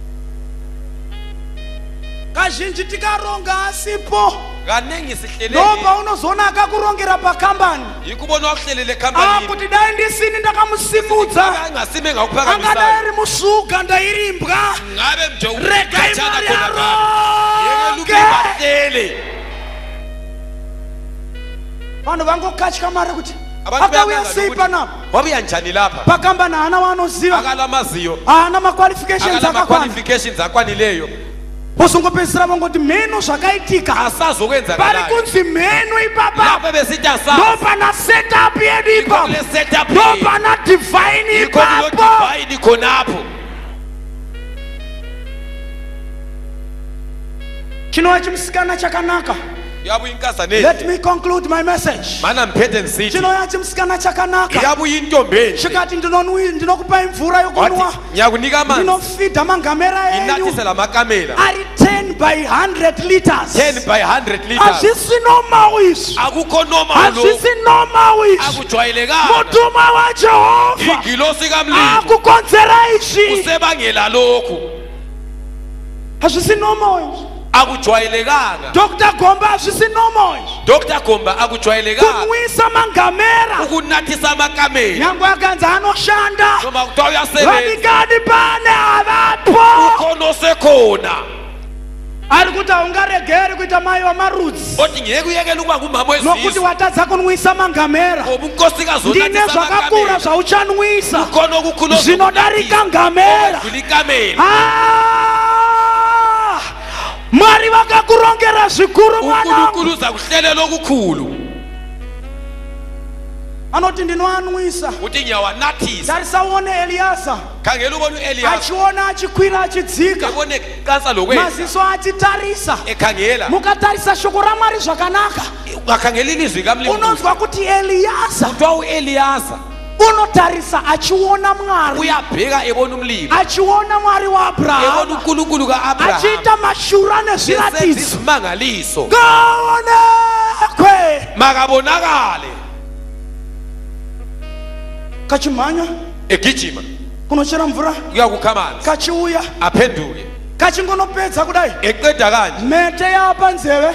kazhinji tikaronga asipo kanengi sihleleni ndoba unozoona akakurongera pakambani ikubona wakuhlelele khampani akuti dai ndisini ndakamusimudza angasime ngakuphakamisa angadai musuga ndairimbwa ngabe nje regai mari yeke yaro lubahlele vanhu vangokatya mari kuti abantu akauya sei panapa wabuya njani lapha pakambani haana waanoziva akalamaziyo haana maqualifications akalama akakwana qualifications akwanileyo uzongopedzisira vangoti mhenu zvakaitika asazokwenza pari kanayo kunzi mhenu ipapa lapha besita ndo sa pana setup yedu ipapo ikole setup ndo pana divine iko kulo ipapo divine konapo chinova chimusikana chakanaka. yabu inkasa Let nezi me conclude my message. mana mphethe nsithi Chinova chimusikana chakanaka yabu intombeni chikati ndinonwi- ndinokupai mvura yokunwa wathi ngiyakunika amanzi ndinofidha mangamera enyu inathise makamela ari ten by one hundred liters ten by one hundred liters hazvisi normal izvi akukho normal lo hazvisi normal izvi akujwayelekanga mutumwa wajehovha igilosi kamlilo akukonzera izvi usebangela lokhu hazvisi normal izvi akujwayelekanga Doctor Gomba hazvisi normal izvi Doctor Gomba akujwayelekanga kunwisa mangamera ukunathisa makamela nyangwe akanzi anoshanda noma kuthiwa uyasebenza vanikani pane havapo ukhono sekhona ari kuti haungaregeri kuita mai wamarudzi oti ngeke uyekele ukuba ngumama nokuti wezizwe watadza kunwisa mangamera ngoba unkosikazi ndine onathisa zvakakura makamela zvauchanwisa ukhono okukhulu zvinodarika ngamera okudlula ikamela Ah! Mwari vakakurongera zvikuru mwanangu unkulunkulu uza kuhlelela okukhulu anoti ndinoanwisa uthi ngiyawanathisa tarisa uone eliasa khangela ubona u-eliyasi achiona achikwira achidzika ebone kansa lokwenza maziso achitarisa ekhangela mukatarisa shoko ramwari zvakanaka ukakhangela ilizwi kamlimi unonzwa kuti eliasa kuthiwa u-eliyasa unotarisa achiona mwari uyabheka ebona umlimi achiona mwari ebona waabrahama unkulunkulu ka-abraham achiita mashura nezviratidzo izimangaliso ngaonekwe makabonakale kachimhanya egijima kunochera mvura kuya kukha amanzi kachiuya aphenduke kachingonopedza kudai eqeda kanje mhete yapa nzeve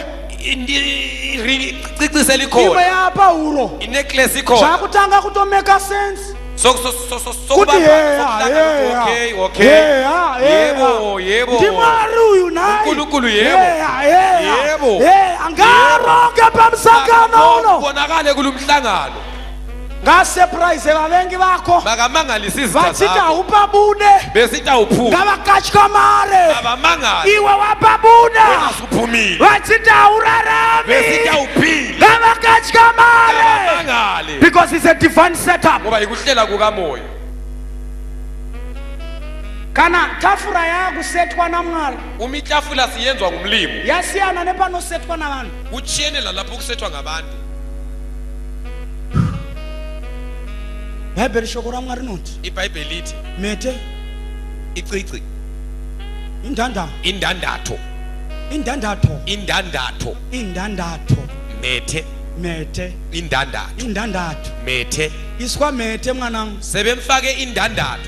cisise imwe likhona yapa huro inecklace ikhona zvakutanga kutomeka sense kuti heya heya heya yebo yebo ndi mwari uyu naye unkulunkulu yebo heya heya Yebo. heya ngaronge pamsangano uno kubonakale kulo mhlangano ngasurprise vavengi vako makamangalisi izitha vachiti zakho haupabude besithi awuphumi ngavakatya mare abamangali iwe wapabuda asuphumile vachiti besithi haurarami awuphile ngavakatya mare abamangali because it's a divine setup. ngoba yikuhlela kukamoya kana tafura yakusetwa namwari uma itafula siyenzwa ngumlimi yasiyana nepanosetwa navanhu utshiyene lalapho kusethwa ngabantu bhaibheri shoko ramwari rinoti ibhayibheli lithi mhete icici indanda indandatho indandatho indandatho indandatho methe mhete indandatho indandatho methe iswa mhete mwanangu sebemfake indandatho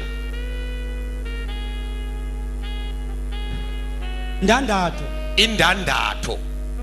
ndandatho indandatho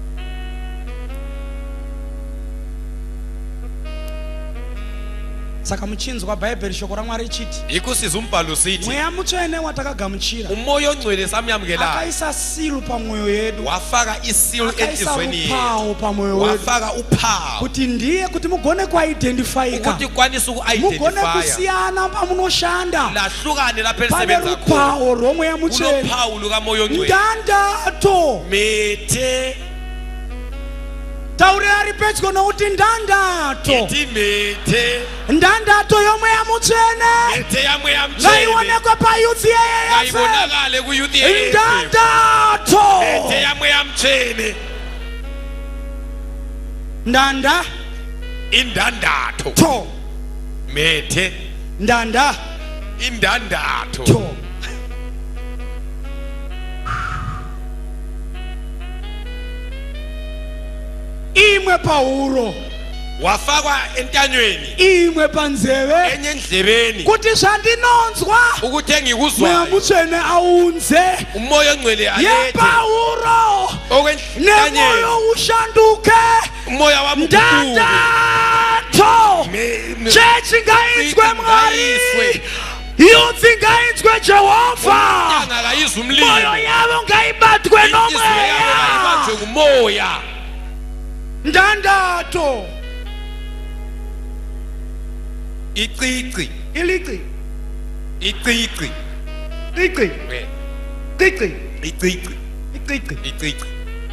saka muchinzwa bhaibheri shoko ramwari richiti ikusiza umbhalo sithi mweya mutsvene watakagamuchira umoya ongcwele samyamukelayo akaisa silu pamwoyo yedu wafaka isilu akaisa enhliziyweni yethu rupawo pamwoyo wedu wafaka uphawu kuti ndiye kuti mugone kuidentifyika ukuthi kwanise mugone uku-identifya kusiyana pamunoshanda lahlukane lapho pane elisebenza khona rupawo romweya mutsvene kulophawu lukamoya ongcwele ndandatho methe tauri ari pedyo nouti ndandato ithi methe ndandato yomweya mutsvene methe yamweya mutsvene ngaionekwe payuthi yeyeyese ngayibonakale kuyuthi yeyese ndandato methe yamweya mutsvene ndanda indandatho to methe ndanda indandatho to imwe pahuro wafakwa entanyweni imwe panzeve enye endlebeni kuti zvandinonzwa ukuthi mweya engikuzwayo mutsvene aunze umoya ongcwele alethe yepahuro okwentanyeni nemoyo ushanduke umoya wami ndandato chechi ngainzwe mwari yuthi ngainzwe jehova angakayizwa umlilo moyo yabo ngayibathwe nomweya ibanjwe ngumoya ndandato icici ilici icici cici cici icici icici icici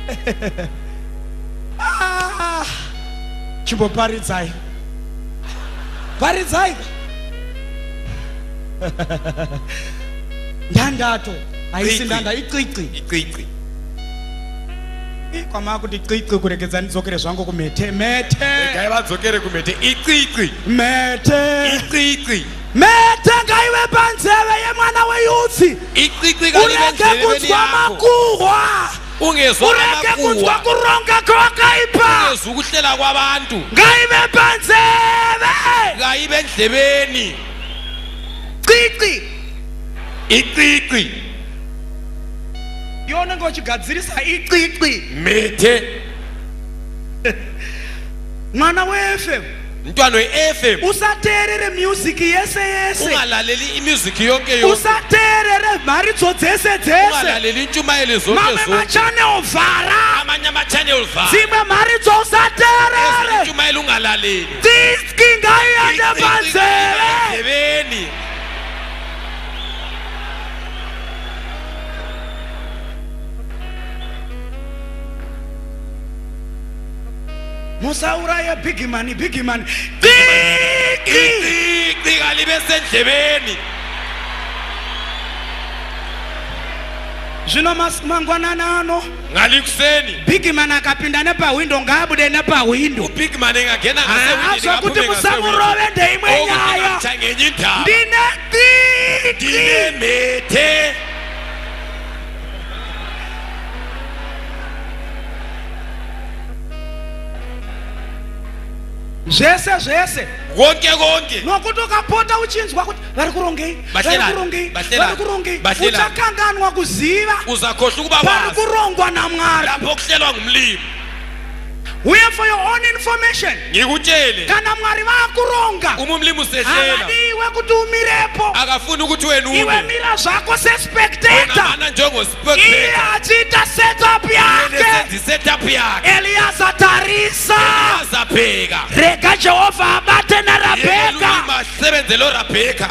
ah chimboparidzai paridzai ndandato haisi ndanda icici icici kwama kuti qiqi kuregedza ndidzokere zvangu kumete mete ngayivadzokere kumete icici mete icici mete ngaive panzeve yemwana weyuthi icici ureke kunzwa makuhwa ungezwa ureke kunzwa amakuhwa kuronga kwakaipa ungezwa ukuhlela kwabantu ngaive panzeve ngayibe endlebeni qiqi icici yona ngochigadzirisa iqiqi methe mwana we-F M mntwana we-F M usateerere music yese yese ungalaleli imusic yonke yonke usateerere mharidzo dzese dzese ungalaleli intshumayelo zonke mamwe zonke machanel vhara amanye amachannel vara dzimwe mharidzo usateerere intshumayelo ungalaleli diski ngaiende panzeve endlebeni musauraye bigimani bigimani diki icici kalibe sendlebeni zvino mangwanana ano ngalikuseni bigimani akapinda nepawindo ngaabude nepawindo ubigman engangena azwa kuti musamurove ndeimwe nyaya ngenye indaba ndine diki ndine methe zvese zvese konke konke nokuti ukapota uchinzwa kuti vari kurongei vari kurongei vari kurongei uchakanganwa kuziva uzakhohlwa ukuba pari wazi kurongwa namwari lapho kuhlelwa ngumlimi uye for your own information ngikutshele kana mwari vaakuronga uma umlimi usehlela avadiwe kuti umirepo akafuni ukuthi wena iwe ume mira zvako sespectator mana iye njengospectator achiita setup yake senza setup yakhe eliyaza tarisa azabheka rega jehovha abate narabheka ulimi asebenzele uRabheka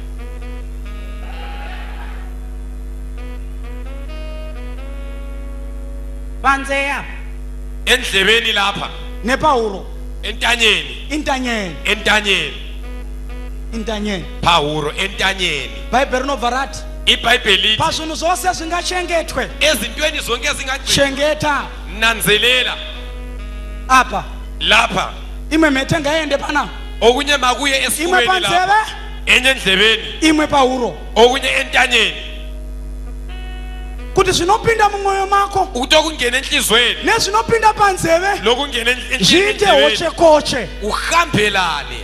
panzeya endlebeni lapha nepahuro entanyeni intanyeni entanyeni intanyeni phawuro entanyeni bhaibheri rinobva rati iBhayibheli pazvinhu zvose zvingachengetwe ezintweni zonke ezingagcina chengeta nanzelela apa lapha imwe mhete ngaiende pana okunye makuye imwe esifubeni panzeve lapha enye endlebeni imwe pahuro okunye entanyeni kuti zvinopinda mumwoyo mako ukuthi okungena enhlizweni nezvinopinda panzeve lokungena zviite enhlizweni hoche koche uhambelane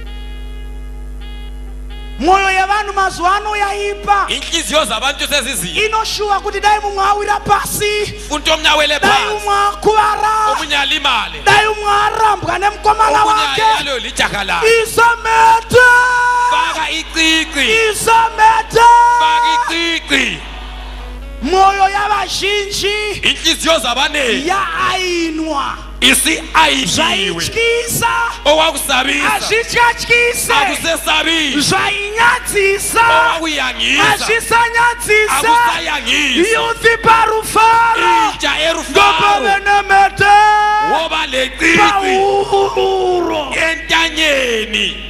mwoyo yevanhu mazuva ano yaipa inhliziyo zabantu sezizini inoshuwa kuti dai mumwe awira pasi futhi omnye awele dai phansi umwe akuvara omunye alimale dai umwe arambwa nemukomana omunye wake ayalwe lijaha lakhe isamete faka icici isamete faka icici mwoyo yavazhinji inhliziyo zabanengi yaayinwa isi ayibiwe zvaityisa owakusabisa hazvityatyise akusesabisi zvainyadzisa owakuyangisa hazvisanyadzise akusayangisa yuthi parufaro itsha erufaro ngopave nemete ngoba leqiqi pawuro entanyeni.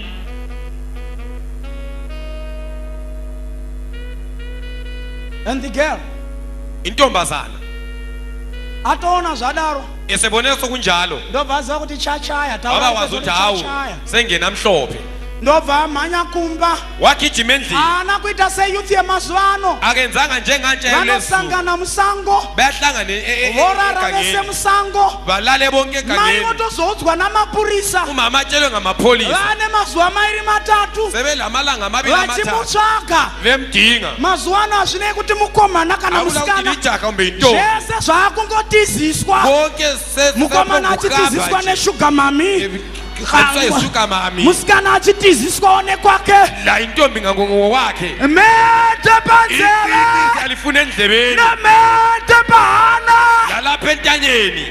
And the girl Intombazana atona zadaro esebone sokunjalo ndobvaza kuti chachaya baba wazuthi hawu sengena mhlophe ndobva manya kumba wagijima endlini ana kuita seyouth yemazuano akenzanga njenganje vanosangana musango bayahlangana vorara vese musango balale bonke mai egangeni votozodzwa namapurisa umama atshelwe ngamapholisa vane mazuva mairi matatu sebelamalanga amabili amathathu vachimutsvaga vemdinga mazuano hazvinei kuti mukomana kana musikana ijaka kumbe intombi zvese zvakungotiziswa bonke mukomana achitiziswa neshuga mami sesuka mami musikana achitiziswawo nekwake la intombi ngangongo wakhe mete panzele alifuna endlebeni nemete pahana yalapha entanyeni.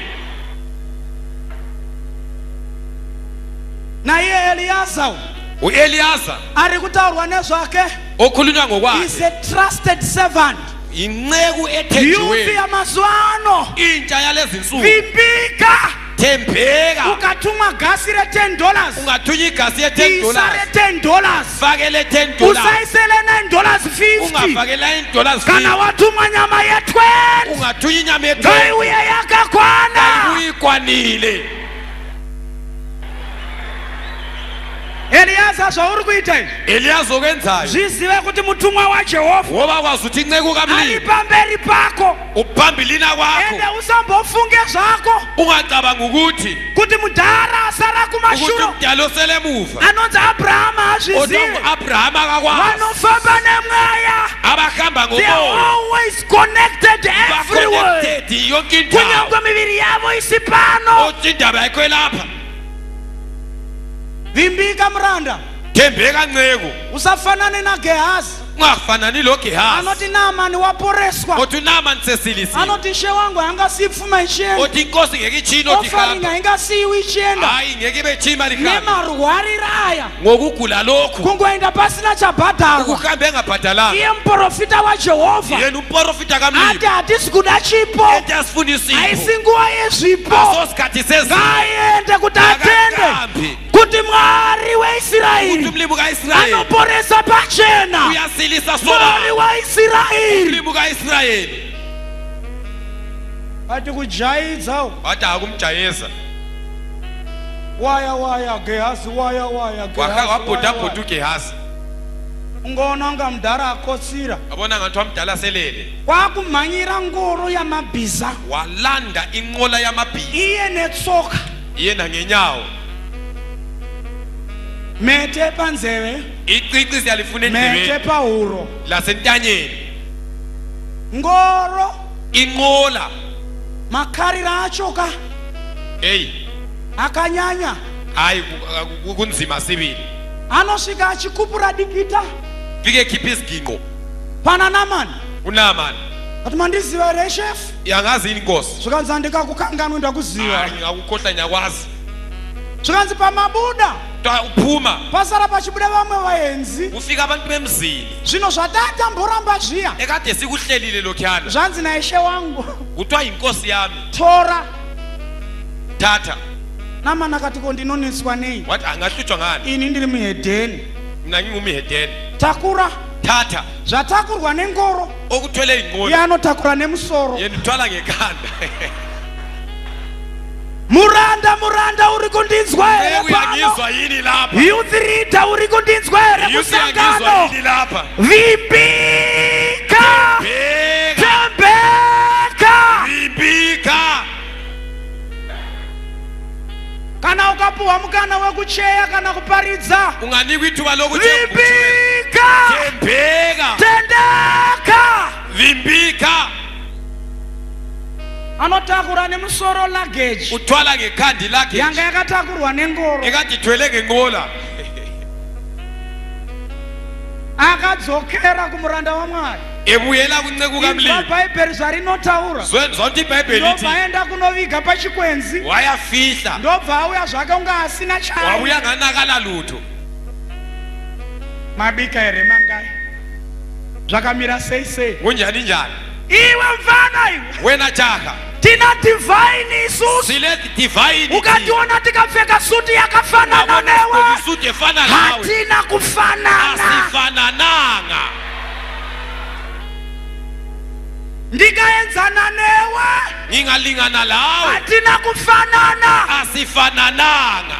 naye eliyaza uEliyaza ari kutaurwa nezvake okhulunywa ngokwakhe is a trusted servant inceku yuthi ethenjiweyo yamazuano intsha yalezi nsuku vimbika thembeka ukathumwa gasi re-ten dollars ungathunya igasi ye-ten isa dollars re-ten dollars fakele ten dollars usayisele nine dollars fifty ungafakela in dollars kana wathumwa nyama ye-twenty ungathunya inyama ye-twenty ngayiuye yakakwana uyikwanile. eliyaza zvauri kuita izvi Eliyaza okwenzayo zvizive kuti mutumwa wajehovha ngoba kwazi ukuthi inceku ari kamlimi pamberi pako uphambilini kwakho ende usambofunge zvako ungacabanga ukuthi kuti mudhara asara ukuthi kumashuro umdala osele emuva anonzi abrahama azvizive kodwa uAbrahama akakwazi vanofamba nemweya abahamba they ngomoya are always connected everywhere connected yonke indawo kunyangwe miviri yavo isi pano othi indaba yakho lapha. vimbika muranda Thembeka nceku usafanane nagehazi ungafanani lo Gehazi anoti naamani waporeswa othi uNaamani sesilisiwe anoti ishe wangu hangasiyipfuma ichienda othi inkosi ngeke ichini othi ofaringa ihamba ingasiyiwi ichienda hayi ngeke ibe chima likhamba nemarwariro aya ngokugula lokhu kungoenda pasina chabhadharwa ukuhamba engabhadalanga iye muprofita wajehovha yena umprofita ati kamlimi hatisi kuda chipo eti asifuna isipho haisi nguva yezvipo asosikhathi sezipho ngaende kuti atende akakambi kuti mwari ukuthi weisraeri umlimi kaIsrayeli anoporesa pachena uyasilisa mwari sobala waisraeri umlimi kaIsrayeli ati kujaidza wathi akumjayeza waya waya gehazi waya waya wakha wabhodabhoda uGehazi ungoona unga mudhara akotsira abona ngathi wamdala selele kwakumhanyira ngoro yamabhiza walanda inqola yamabhiza iye netsoka yena ngenyawo mete panzeve icici siyalifuna mete endlebeni pahuro lasentanyeni ngoro inqola makharira acho ka hey akanyanya hayi ku- kunzima sibili anosvika achikupura dikita fike khipha isiginqo pana namani uNaamani ati mandiziva here shefu yangazi inkosi zvikanzi handikakukanganwi ndakuziva hayi ngakukhohla nyakwazi zvikanzi pamabuda Ta uphuma pasara pachibuda vamwe vaenzi ufika abantu bemzini zvino zvatatamboramba zviya ekade sikuhlelile lokhana zvanzi naishe wangu kuthiwa inkosi yami tora thatha namani akati ko ndinoniswa nei wathi angahlutshwa ngani ini ndiri muhedheni mina ngingumihedeni takura thatha zvatakurwa nengoro okuthwele inqola iye anotakura nemusoro yena uthwala ngekhanda muranda muranda uri kundinzwa here pano uyangizwa yini lapha youth leader uri kundinzwa here uyangizwa kusangano yini lapha vimbika bheka tembeka ibika kana ukapuhwa mukana wekucheya kana kuparidza unganikwa ithuba lokuthi vimbika thembeka tendeka vimbika anotakura nemusoro luggage uthwala ngekhandi lakhe yanga yakatakurwa nengoro ekade ithwele ngenqola akadzokera kumuranda wamwari ebuyela kunceku kamlimi bhaibheri zvarinotaura zonke ibhayibheli ndobva ithi aenda kunoviga pachikwenzi wayafihla ndobva auya zvake unga asina chai wabuya nganakala lutho mabika here mangai zvakamira sei sei kunjani njani iwe mfana iwe wena jaha tina divine isusu sile divine ukationa tikapfeka suti yakafanana newe suti efana nawe hatina kufanana asifanananga ndikaenzana newe ngingalingana lawe hatina kufanana asifanananga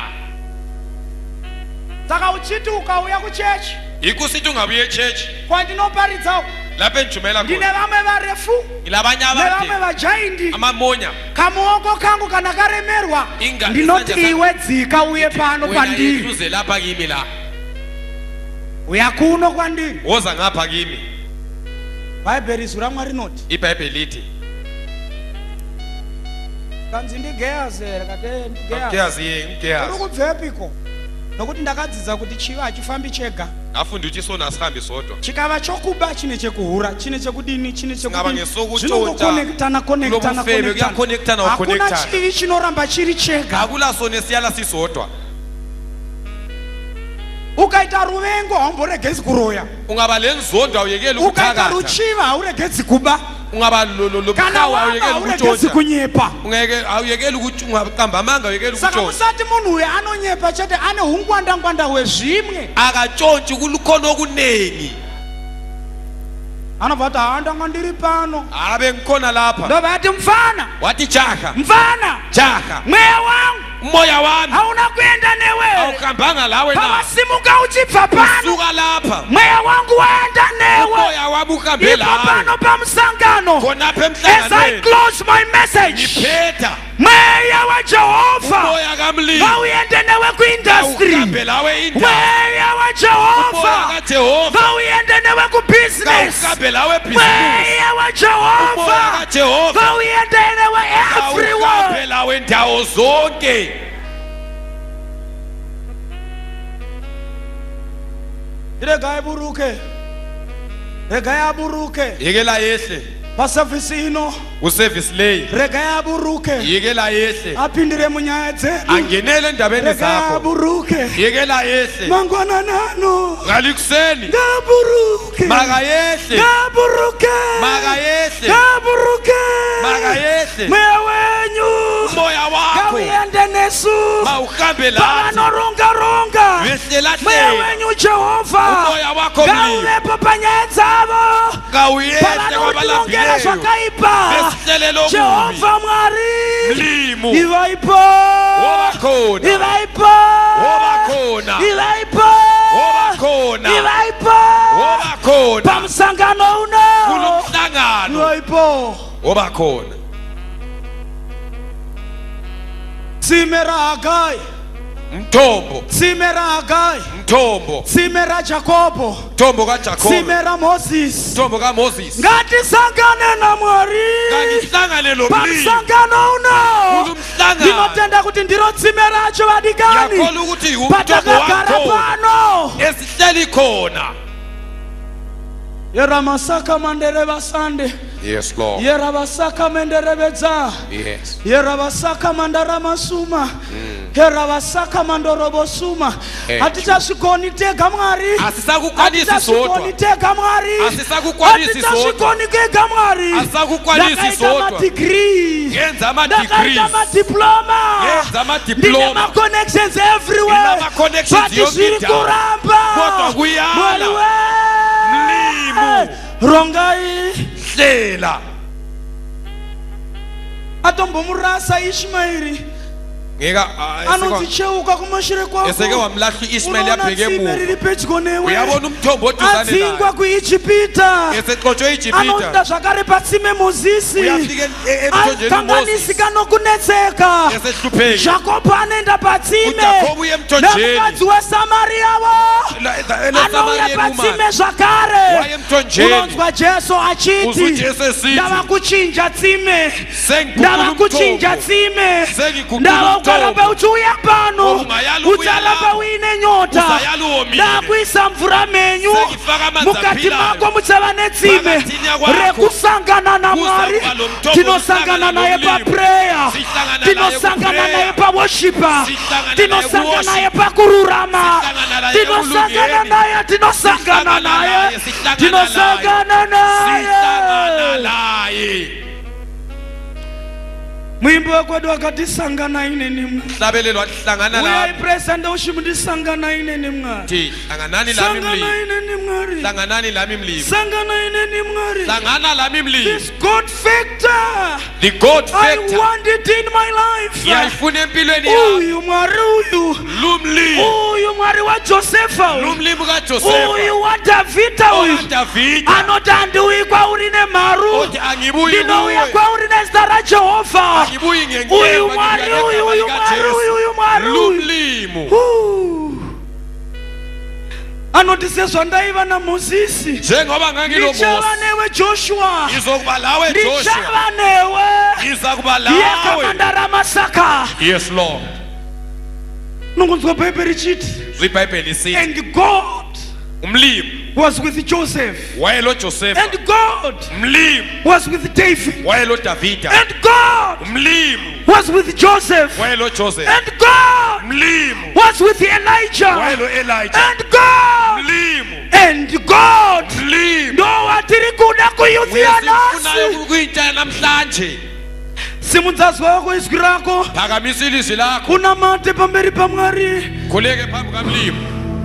saka uchiti ukauya kuchechi ikusithi ungabuye echechi kwandinoparidzawo lapha enjumela ndine khona vamwe varefu ngilabanye nevamwe abade vajaindi amamonya kamuoko kangu kana karemerwa Inga- ndinoti isandla iwe dzika uye pano wena kwandiri eduze lapha kimi la uya kuno kwandiri woza ngapha kimi bhaibheri izwi ramwari rinoti ibhayibheli lithi kanzi ndigeyazere kate ndigeyazi ngiyazi uri ngiyazi kubvepiko nokuti ndakadzidza kuti chiva hachifambi chega afunda uthi isona asihambi sodwa chikava chokuba chine chekuhura chine chekudini chine Singaba ngesokutshontsa, chekudinzvinongokonektana kulobufebe, kuyakonektana, hakuna kukonektana. chivi chinoramba chiri chega akula sona esiyala sisodwa ukaita ruvengo haumboregedzi kuroya ungaba lenzondo awuyekeli ukaita ukuthakatha ruchiva hauregedzi kuba ungaba lo- lo- kana lobuqhawe wanga awuyekeli hauregedzi ukutshontsha kunyepa ungeke awuyekeli ukuthi ungaqamba amanga awuyekeli saka ukutshontsha musati munhu uyu anonyepa chete ane hungwandangwanda hwezvimwe akatshontshi kulukhona okuningi anobva kuti haandanga ndiri pano abe ngikhona lapha ndobva ati mfana wathi jaha mfana jaha mweya wangu umoya wami hauna kuenda newe awuhambanga lawe na pawasimuka uchibva pano suka lapha mweya wangu waenda newe umoya wami uhambe ipo lawe pano pamusangano khonapha as I emhlanganweni close my message ngiphetha mweya wajehova umoya kamlilo ngawuyende newe kuindustry awuhambe lawe indawo mweya umoya wajehova kaJehova ngawuyende newe kubusiness awuhambe lawe business mweya umoya wajehova kaJehova ngawuyende newe awuhambe everywhere lawe ndawo zonke regai buruke regai aburuke yekela yehle pasavhisi ino uservice lay regai aburuke yekela yehle apindire munyaya dzedu angenele endabeni regai zakho aburuke yekela yehle mangwananano ngalikuseni ngaburuke maka yehle ngaburuke maka yehle ngaburuke maka yehle mweya wenyu umoya wakho ngawuyende nesu mawuhambe lathi pavanorongaronga wehlela mweya hlela wenyu jehova umoya wakho mlilo ngawuvepo panyaya dzavo ngawuyehle pavanotilongela kwabalambileyo zvakaipa besihlelelo kubi jehova mwari mlimo ivaipo wobakhona ivaipo wobakhona ivaipo wobakhona ivaipo wobakhona pamusangano uno kulomhlangano ivaipo wobakhona tsime ra hagai mthombo tsime ra hagai mthombo tsime ra jakobo mthombo kaJakobe tsime ra moses mthombo kaMoses ngatisangane na mwari kangihlangane lo mlilo pamusangano uno kulomhlangano ndinotenda kuti ndiro tsime racho vadikani yakholwa ukuthi umthombo patakagara wakho pano esihleli khona yera masaka mandere vasande yes lord yera vasaka mendere vedza yes yera vasaka mandara masuma yera vasaka mandorobo suma Eh. hatichasvikoni tega mwari asisakukwanisi hatichasvikoni sodwa tega mwari asisakukwanisi sodwa hatichasvikoni kega mwari asisakukwanisi ndakaita sodwa madigrii yenza ndakaita ama-degrees madiploma yenza ndine ama-diploma ma-connections Ndine everywhere ama-connections Bati yonke zviri indawo. kuramba Kodwa kuyala. mwari we Mlimo. rongai hlela atombomurasa ishmaeri ngeka anonzi cheuka kumashure kwako eseke wamlahla u-Ishmael unoona yabheke tsime emuva riri pedyo newe uyabona umthombo oduzane adzingwa naye kuijipita esexotshwe anonda ijipita zvakare patsime mozisi uyafika emthonjeni akanganisika nokunetseka esehlupheki jakobo anoenda patsime uJakobo uye emthonjeni nemukadzi wesamariyawo anouya patsime zvakare waye emthonjeni unonzwa jesu uzwa achiti uJesu esithi ndava kuchinja tsime sengiguqula ndava kuchinja umthombo tsime sengiguqula ndava ukaramba umthombo uchiuya pano Ungayala ubuya ucharamba lapho. uine nyota Uzayala uwomile. ndakuisa mvura menyu Sengifaka amanzi mukati aphilayo. mako muchava netsime Phakathini kwakho. rekusangana namwari Kuza kuba lo mthombo tinosangana uhlangana naye nomlilo. papreya Sihlangana naye tinosangana kuprayer. naye pawoshipa Sihlangana naye tinosangana kuworship. naye pakururama Sihlangana naye tinosangana ekulungeni. naye tinosangana Sihlangana naye naye, sihlangana tinosangana sihlangana naye naye Mwimbo wakwedu wakati sangana ine ni mwa hlabelelo wahlangana Uya la ipresenta ushimundi sangana ine ni mwa thi hlanganani lami Sangana mlimi ine ni mwari hlanganani lami mlimi Sangana ine ni mwari hlangana lami mlimi This God factor the God I factor want it in my life ngiyayifuna empilweni yami Uyu mwari uyu lumlimi Uyu mwari wa Josefa uyu lumlimi kaJosefa Uyu wa Davida uyu David Anotandiwi kwa urine maru othi angibuyi Ndinouya kuwe kwa urine stara Jehova angibuyi Uyu ngenkemba mwari uyu uyu mwari uyu uyu mwari uyu lumlimi Uh. Anotisezwa ndaiva na Mozisi njengoba ngangilo Ndichava Moses newe Joshua izokuba lawe Joshua Ndichava newe izakuba lawe Yekamanda Ramasaka yes Lord Nongonzwa Bible richiti iBhayibheli isithi And God umlimi was with Joseph wayelo Josefa And God umlimi was with David wayelo Davida And God umlimi was with Joseph wayelo Joseph And God umlimi was with Elijah wayelo Elijah And God umlimi And God umlimi ndo watiri kuda kuyuthia uyasifunayo nasi ukuyitshela namhlanje simundzazwa wako izwi rako phakamisa ilizwi lakho kuna mate pamberi pa Mwari khuleke phambi kamlimi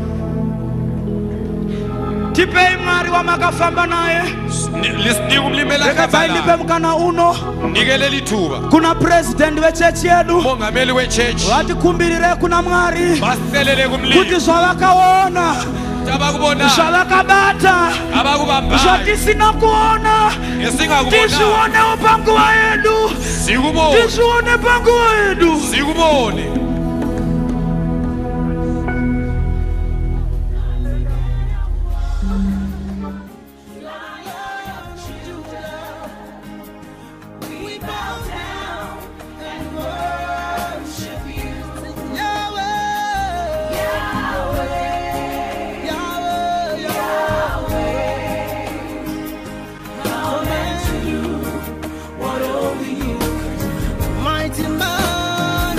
tipei Mwari wamakafamba naye lisinike umlimi eka elahamba bayilipe laye mkana uno nikele lithuba kuna president wechechi yedu umongameli wechurch watikhumbirire kuna Mwari basicelele kumlimi kuti zvavakaona abakubona zvavakabata abakubambayo zvatisina kuona esingakubona tizvionewo panguva yedu sikubone tizvione panguva yedu sikubone Mighty man,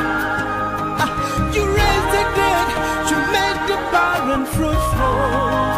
fruitful.